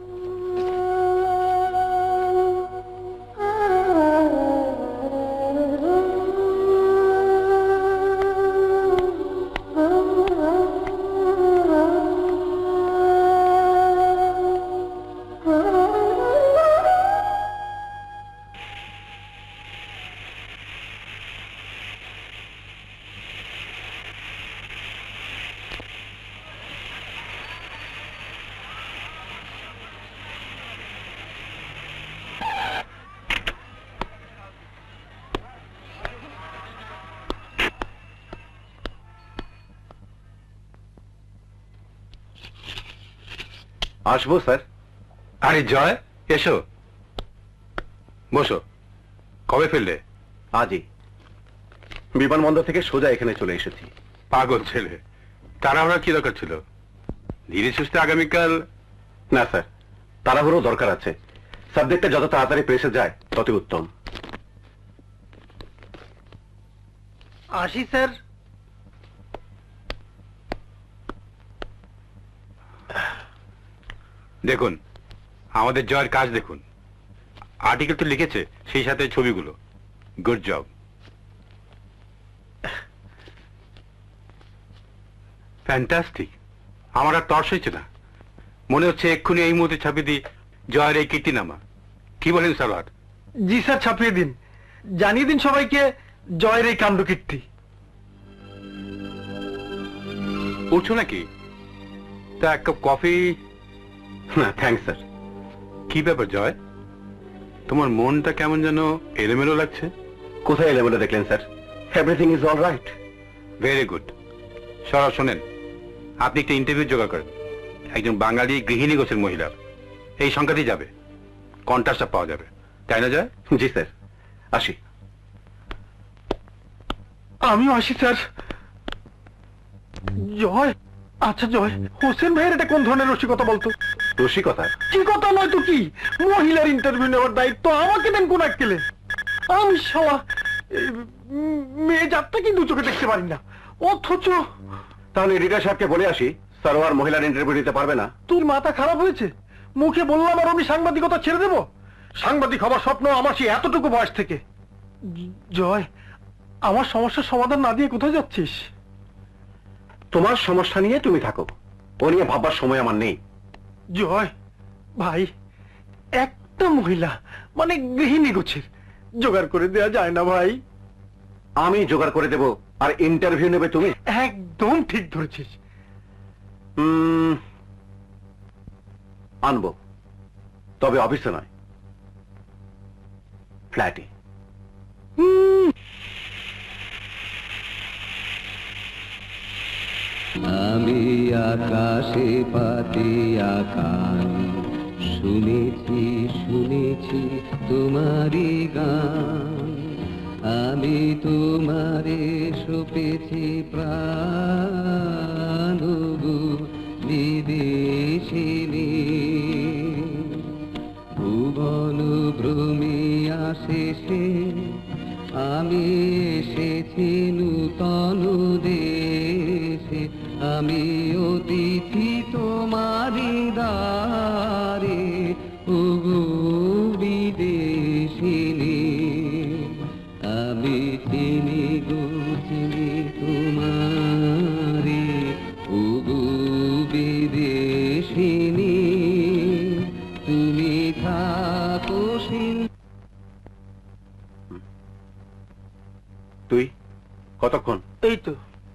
আসবো স্যার। আরে জয়, এসো, বসো। কবে ফিরলে? আজই। বিমানবন্দর থেকে সোজা এখানে চলে এসেছি। পাগল ছেলে, তাড়াহুড়া কি দরকার ছিল? ধীরে সুস্থে আগামীকাল। না স্যার, তাড়াহুড়ো দরকার আছে। সাবজেক্টটা যত তাড়াতাড়ি প্রেসে যায় ততই উত্তম। আসি স্যার। দেখুন, আমাদের জয়ের কাজ দেখুন। আর্টিকেল তো লিখেছে, সেই সাথে ছবিগুলো। Good job. ফ্যান্টাস্টিক। আমার আর তর্স হয়েছে না। মনে হচ্ছে এক্ষুনি এই মুহূর্তে ছাপিয়ে দিই জয়ের এই কীর্তিনামা। কি বলেন সারোয়ার? জি স্যার, ছাপিয়ে দিন, জানিয়ে দিন সবাইকে জয়ের এই কাণ্ড কীর্তি। উঠছো নাকি? তা এক কাপ কফি? না থ্যাংকস স্যার। কি ব্যাপার জয়, তোমার মনটা কেমন যেন এলোমেলো লাগছে? কোথায় এলোমেলো দেখলেন sir? Everything is all right. Very good. সরব শোনেন, আপনি একটা ইন্টারভিউ জোগাড় করেন একজন বাঙালি গৃহিণী গোছের মহিলার। এই সংখ্যাতেই যাবে, কন্ট্রাস্টটা পাওয়া যাবে, তাই না জয়? জি স্যার, আসি। আমিও আসি স্যার। জয়, আচ্ছা জয়, হোসেন ভাইয়ের এটা কোন ধরনের রসিকতা বলতো? রসিকতা? কি কথা নয় তো কি, মহিলার ইন্টারভিউ নেওয়ার দায়িত্ব আমাকে দেন কোন আক্কেলে? আমি শালা মেয়ে যাত্রা কি দু চোখে দেখতে পারি না, অথচ। তাহলে এডিটর সাহেবকে বলে আসি সারোয়ার মহিলার ইন্টারভিউ দিতে পারবে না। তোর মাথা খারাপ হয়েছে? মুখে বললাম আর আমি সাংবাদিকতা ছেড়ে দেব? সাংবাদিক হবার স্বপ্ন আমার সেই এতটুকু বয়স থেকে। জয়, আমার সমস্যার সমাধান না দিয়ে কোথায় যাচ্ছিস? তোমার সমস্যা নিয়ে তুমি থাকো, ও নিয়ে ভাববার সময় আমার নেই। জয় ভাই, একটা মহিলা মানে গৃহিণী গোছের জোগাড় করে দেওয়া যায় না ভাই? আমি জোগাড় করে দেব, আর ইন্টারভিউ নেবে তুমি? একদম ঠিক ধরেছিস। হুম, আনবো, তবে অফিসে নয়, ফ্ল্যাটে। আমি আকাশে পাতিয়া কান শুনেছি শুনেছি তোমারই গান। আমি তোমারে সপেছি প্রাণ বিদেশিনী। ভুবন ভ্রমিয়া শেষে আমি এসেছি নূতন দেশে। আমি অতিথি তোমারি দ্বারে ওগো বিদেশিনী। আমি চিনি গো চিনি তোমারে ওগো বিদেশিনী। তুমি থাকো তুই কতক্ষণ? এই তো।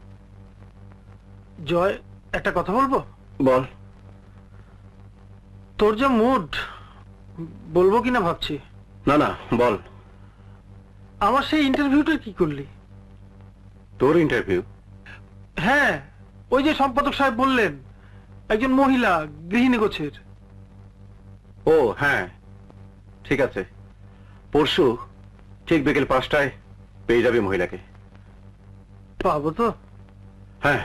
জয়, একটা কথা বলবো? বল। তোর যে মুড, বলবো কিনা ভাবছি। না না, বল। আমার সেই ইন্টারভিউটা কি করলি? তোর ইন্টারভিউ? হ্যাঁ, ওই যে সম্পাদক সাহেব বললেন একজন মহিলা গৃহিণী গোছের। ও হ্যাঁ, ঠিক আছে, পরশু ঠিক বিকেল পাঁচটায় পেয়ে যাবে মহিলাকে। পাবো তো? হ্যাঁ।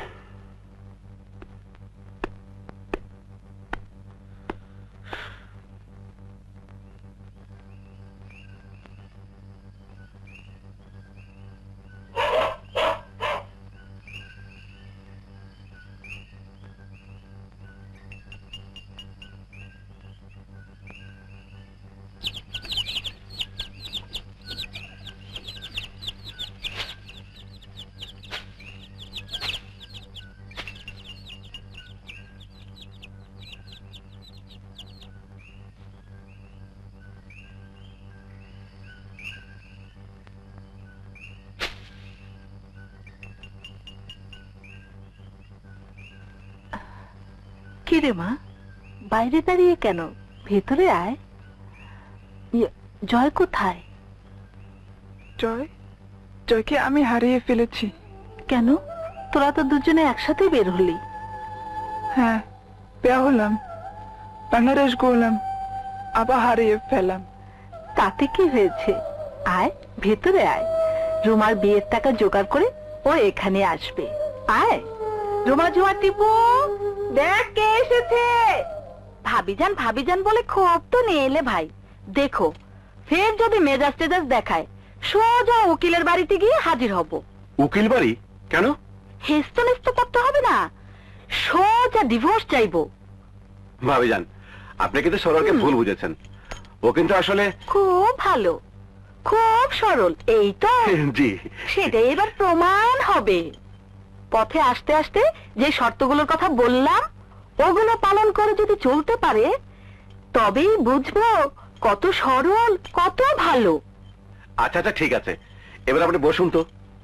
কি রে মা, বাইরে দাঁড়িয়ে কেন? ভেতরে আয়। ইয়ে, জয় কোথায়? জয় জয়কে আমি হারিয়ে ফেলেছি। কেন? তোরা তো দুজনে একসাথে বের হলি। হ্যাঁ, বের হলাম, বাংলাদেশ গেলাম, আবার হারিয়ে ফেলাম। তাতে কি হয়েছে? আয়, ভেতরে আয়। রুমার বিয়ের টাকা জোগাড় করে ও এখানে আসবে। আয় রুমা, ঝুমা টিপু, দেখ কে এসেছে। ভাবিজান ভাবিজান বলে খুব তো নিয়ে এলে ভাই। দেখো ফের যদি মেজাজ টেজাজ দেখায়, সোজা উকিলের বাড়িতে গিয়ে হাজির হব। উকিল বাড়ি কেন? হেস্ত নেস্ত করতে হবে না, সোজা ডিভোর্স চাইবো। ভাবিজান, আপনি কিন্তু সরলকে ভুল বুঝেছেন। ও কিন্তু আসলে খুব ভালো, খুব সরল, এই তো। জি, সেটাই এবার প্রমাণ হবে। পথে আসতে আসতে যে শর্তগুলোর কথা বললাম, ওগুলো পালন করে যদি চলতে পারে, তবেই বুঝবো কত সরল, কত ভালো। আচ্ছা আচ্ছা ঠিক আছে, এবার আপনি বসুন তো।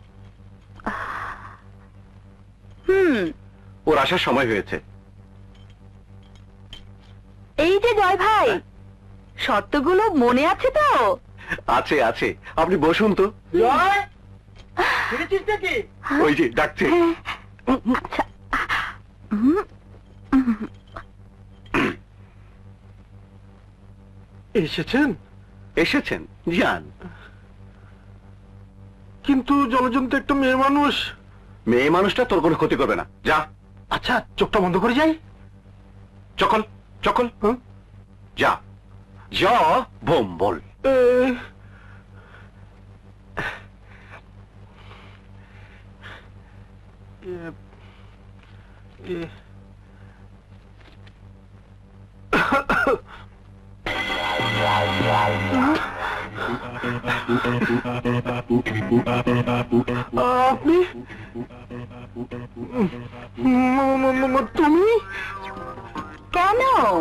হুম, ওর আসার সময় হয়েছে। এই যে জয় ভাই, শর্তগুলো মনে আছে তো? আছে আছে, আপনি বসুন তো। জয়, ফিরেছিস নাকি? ওই যে ডাকছে। আচ্ছা, এসেছেন? এসেছেন, যান। কিন্তু জলজন্ত একটা মেয়ে মানুষ। মেয়ে মানুষটা তোর কোনো ক্ষতি করবে না, যা। আচ্ছা, চোখটা বন্ধ করে যাই। চকল চকল, যা যা, বোম বল। আপনি? তুমি কেন?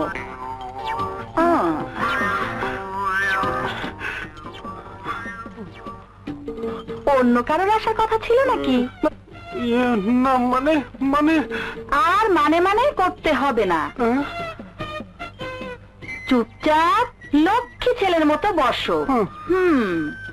অন্য কারোর আসার কথা ছিল নাকি? না, মানে মানে আর মানে মানে করতে হবে না, চুপচাপ লক্ষ্মী ছেলের মতো বসো। হুম,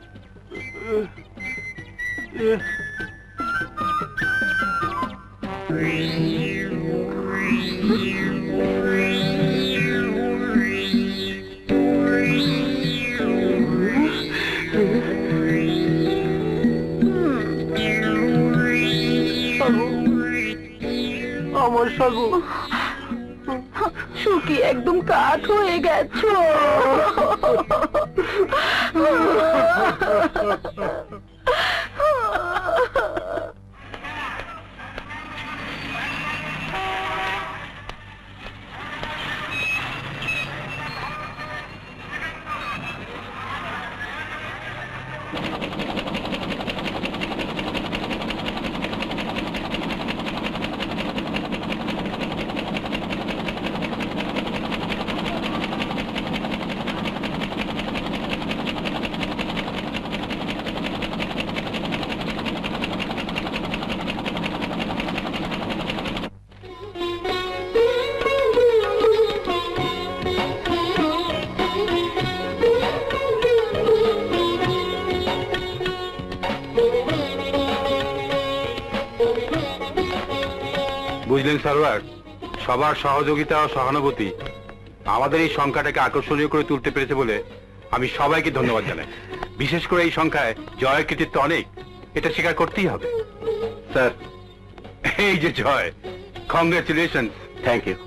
আমার সাগু শুকিয়ে একদম কাঠ হয়ে গেছো। বুঝলেন সারোয়ার, সবার সহযোগিতা ও সহানুভূতি আমাদের এই সংখ্যাটাকে আকর্ষণীয় করে তুলতে পেরেছে বলে আমি সবাইকে ধন্যবাদ জানাই। বিশেষ করে এই সংখ্যায় জয়ের কৃতিত্ব অনেক, এটা স্বীকার করতেই হবে। স্যার, এই যে জয়, কংগ্রেচুলেশন। Thank you.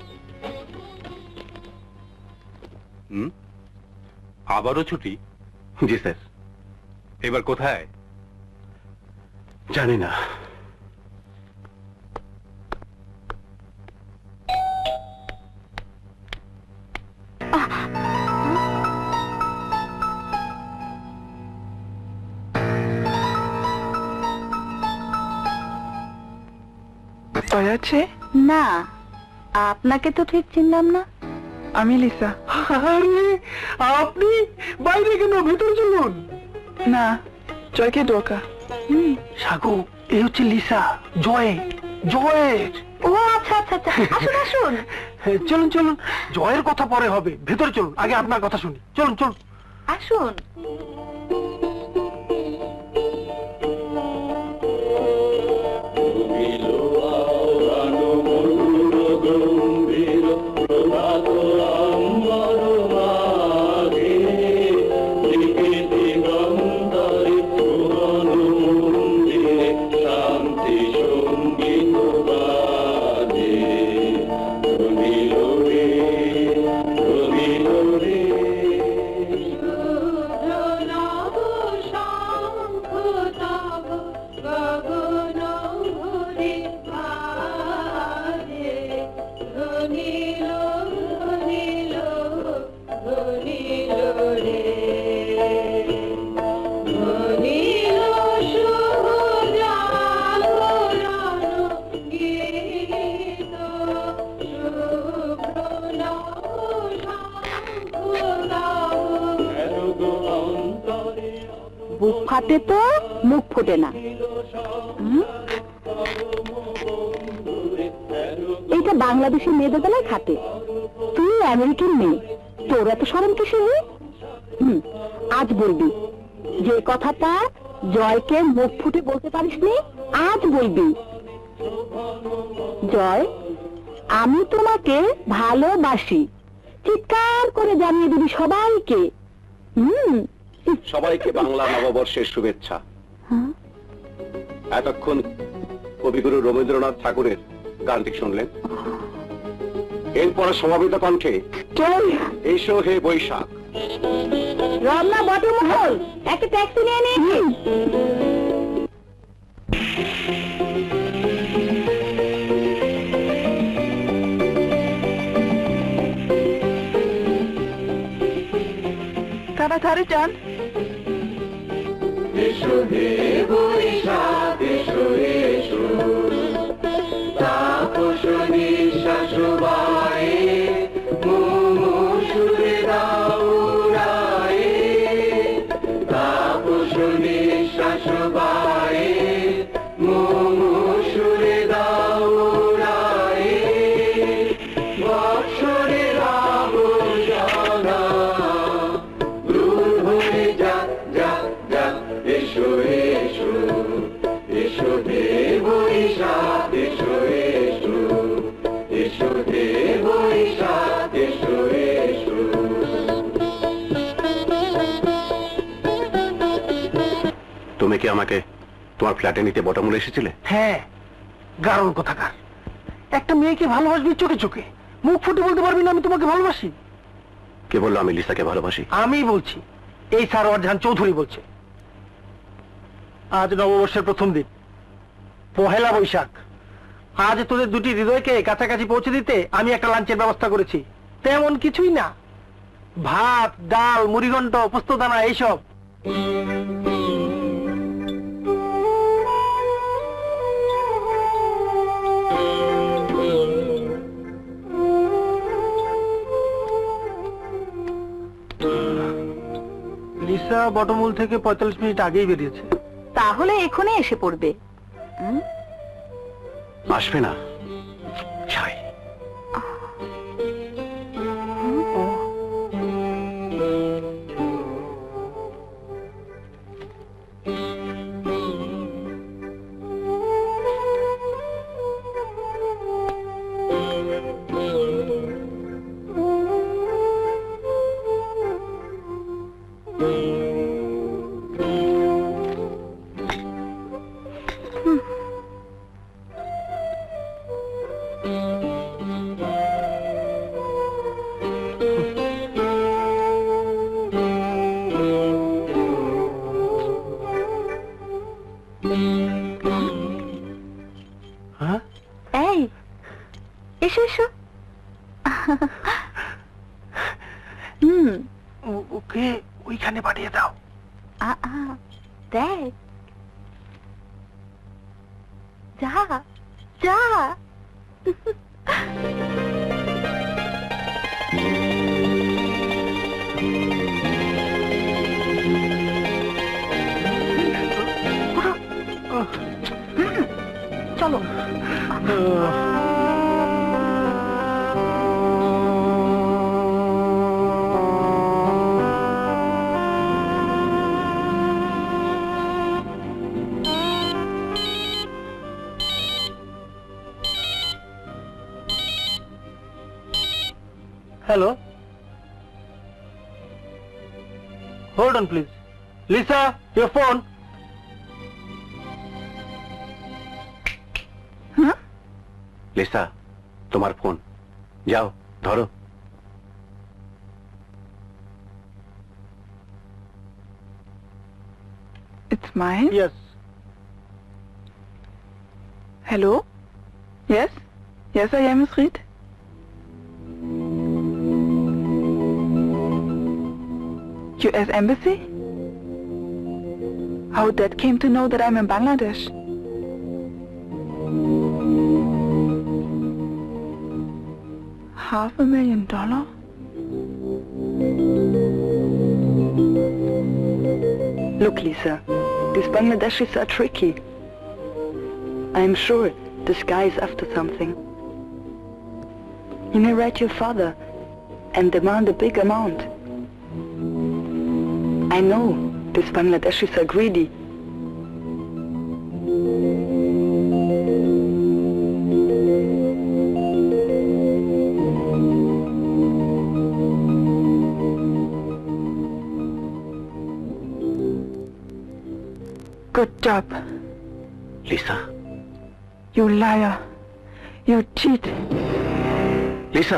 হুম, আবারও ছুটি? জি স্যার। এবার কোথায় জানি না। আছে না, আপনাকে তো ঠিক চিনলাম না। আমি লিসা। আরে আপনি বাইরে কেন? ভেতর চলুন। না, জয়কে দরকার। সাগু, এই হচ্ছে লিসা, জয়। জয়ের। ও আচ্ছা আচ্ছা আচ্ছা, আসুন আসুন। চলুন চলুন, জয়ের কথা পরে হবে, ভেতরে চলুন, আগে আপনার কথা শুনি। চলুন চলুন আসুন। বুক ফাটে তো মুখ ফোটে না। এইটা বাংলাদেশের মেয়েদের বেলায় খাটে, তুই আমেরিকান মেয়ে, তোর এত শরম কিসের? হুম, আজ বলবি যে কথাটা জয়কে মুখ ফুটে বলতে পারিস নি, আজ বলবি। জয়, আমি তোমাকে ভালোবাসি, চিৎকার করে জানিয়ে দিবি সবাইকে। হুম, সবাইকে বাংলা নববর্ষের শুভেচ্ছা। এতক্ষণ কবিগুরু রবীন্দ্রনাথ ঠাকুরের গানটি শুনলেন, এরপরে সমবেত কণ্ঠে এসো হে বৈশাখ। রমনা বটমহল, একটা ট্যাক্সি নিয়ে নিয়েছি। তাড়াতাড়ি যান। এসো হে বৈশাখ এসো এসো, তাপস নিঃশ্বাস বায়ে মুমুষুরে দাও উড়ায়ে, তাপস নিঃশ্বাস বায়ে মুমুষুরে দাও উড়ায়ে, বৎসরের আবর্জনা দূর হয়ে যা যা যা। এসো এসো এসো হে বৈশাখ এসো এসো, এসো হে বৈশাখ এসো এসো। তুমি কি আমাকে তোমার ফ্ল্যাটে নিতে বটমূলে এসেছিলে? হ্যাঁ, গারল কথাকার। একটা মেয়েকে ভালোবাসবি চোখে চোখে, মুখ ফুটে বলতে পারবি না আমি তোমাকে ভালোবাসি? কে বললো আমি লিসাকে ভালোবাসি? আমি বলছি, এই সারোয়ার জাহান চৌধুরী বলছে। আজ নববর্ষের প্রথম দিন, পহেলা বৈশাখ। আজ তোদের দুটি হৃদয়কে কাছাকাছি পৌঁছে দিতে আমি একটা লাঞ্চের ব্যবস্থা করেছি। তেমন কিছুই না, ভাত, ডাল, মুড়িঘণ্ট, পোস্তদানা, এইসব। লিসা বটমূল থেকে পঁয়তাল্লিশ মিনিট আগেই বেরিয়েছে। তাহলে এখনই এসে পড়বে। আসবে না? ছাই। এই এসো এসো। হুম, ওকে ওইখানে পাঠিয়ে দাও। দেখ, যা যা। চলো। Hello. Hold on, please. Lisa, your phone. Huh? Lisa, তোমার ফোন। যাও, ধরো। It's mine? Yes. Hello? Yes? Yes, I am Srit. U S Embassy? How that came to know that I'm in Bangladesh? Half a million dollar? Look, Lisa, these Bangladeshis are tricky. I'm sure this guy is after something. He may write your father and demand a big amount. I know these Bangladeshis are greedy. Good job. Lisa, You liar. You cheat. Lisa.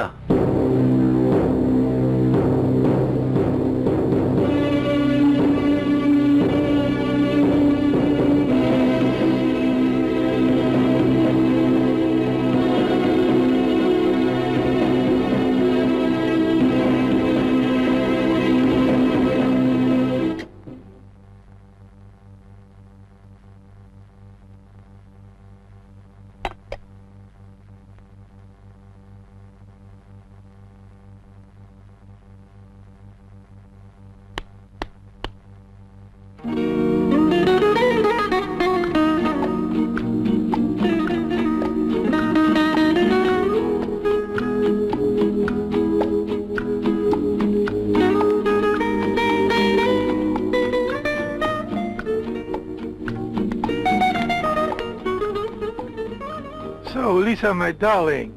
So, Lisa, my darling,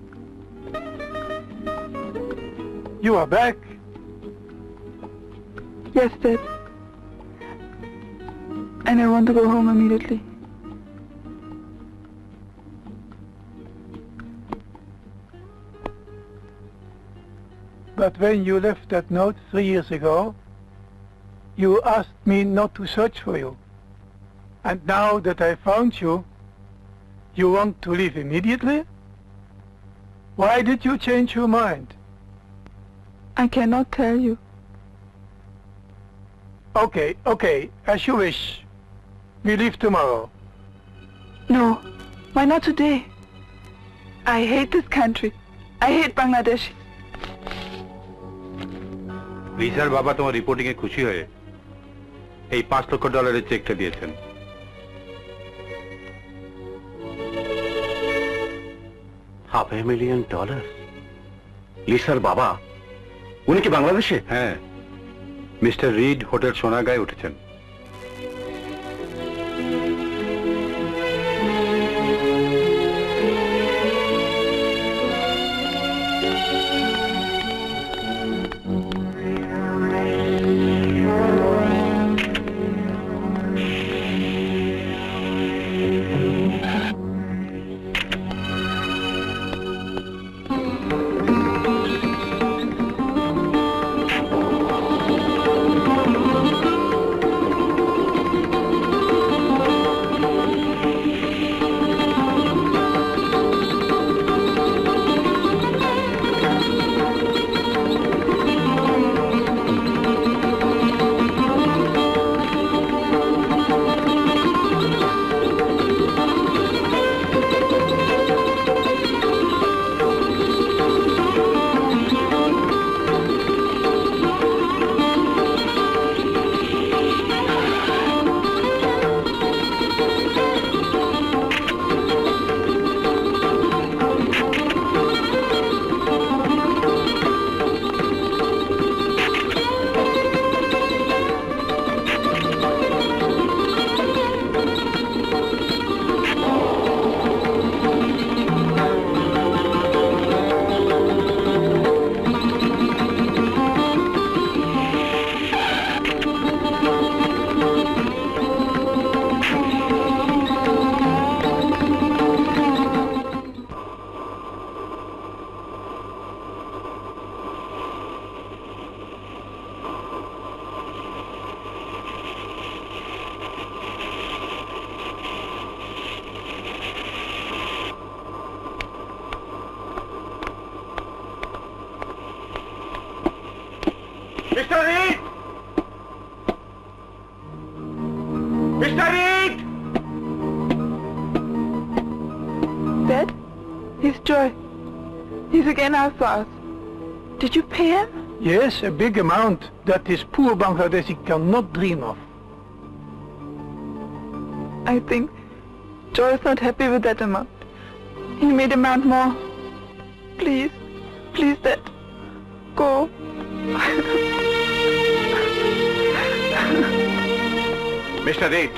you are back? Yes, Dad. And I want to go home immediately. But when you left that note three years ago, you asked me not to search for you. And now that I found you, you want to leave immediately? Why did you change your mind? I cannot tell you. Okay, okay, as you wish. We leave tomorrow. No, why not today? I hate this country. I hate Bangladesh. লিসার বাবা তোমার reporting এ খুশি হয়ে এই পাঁচ লক্ষ ডলারের চেকটা দিয়েছেন। Half a million dollar? লিসার বাবা উনি কি বাংলাদেশে? হ্যাঁ, মিস্টার রিড হোটেল সোনাগাঁয়ে উঠেছেন। Mister Reid, mister Reid. Dad, he's Joy. He's again after us. Did you pay him? Yes, a big amount that this poor Bangladeshi cannot dream of. I think Joy is not happy with that amount. He made amount more. Please, please, Dad, go. Mister Reid,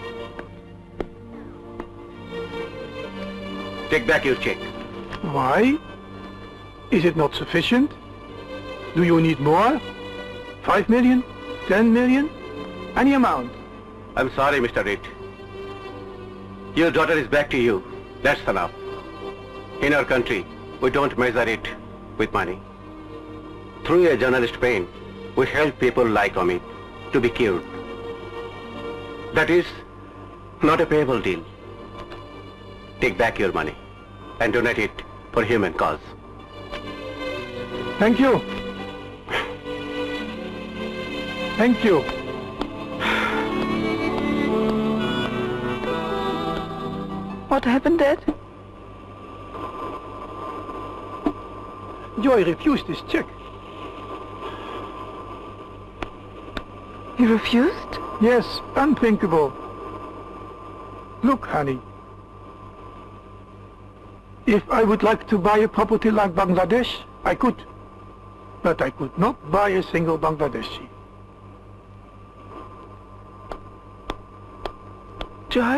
take back your check. Why? Is it not sufficient? Do you need more? Five million? Ten million? Any amount? I'm sorry, Mister Reid. Your daughter is back to you. That's enough. In our country, we don't measure it with money. Through a journalist pain, we help people like Amit to be cured. That is not a payable deal. Take back your money and donate it for human cause. Thank you. Thank you. What happened, Dad? Joy refused this check. He refused? Yes, unthinkable. Look, honey. If I would like to buy a property like Bangladesh, I could. But I could not buy a single Bangladeshi. Joy?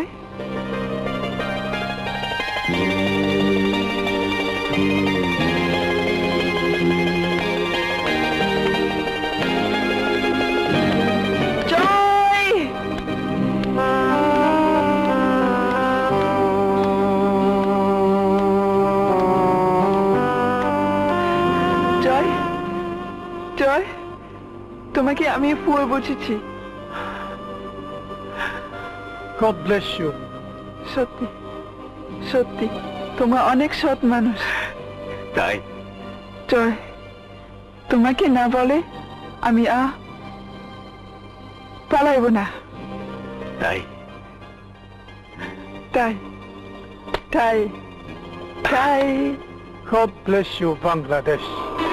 তোমাকে আমি ফুল বুঝেছি। God bless you. সত্যি সত্যি তোমরা অনেক সৎ মানুষ। তাই জয়, তোমাকে না বলে আমি আ পালাইব না। তাই তাই তাই তাই God bless you, Bangladesh.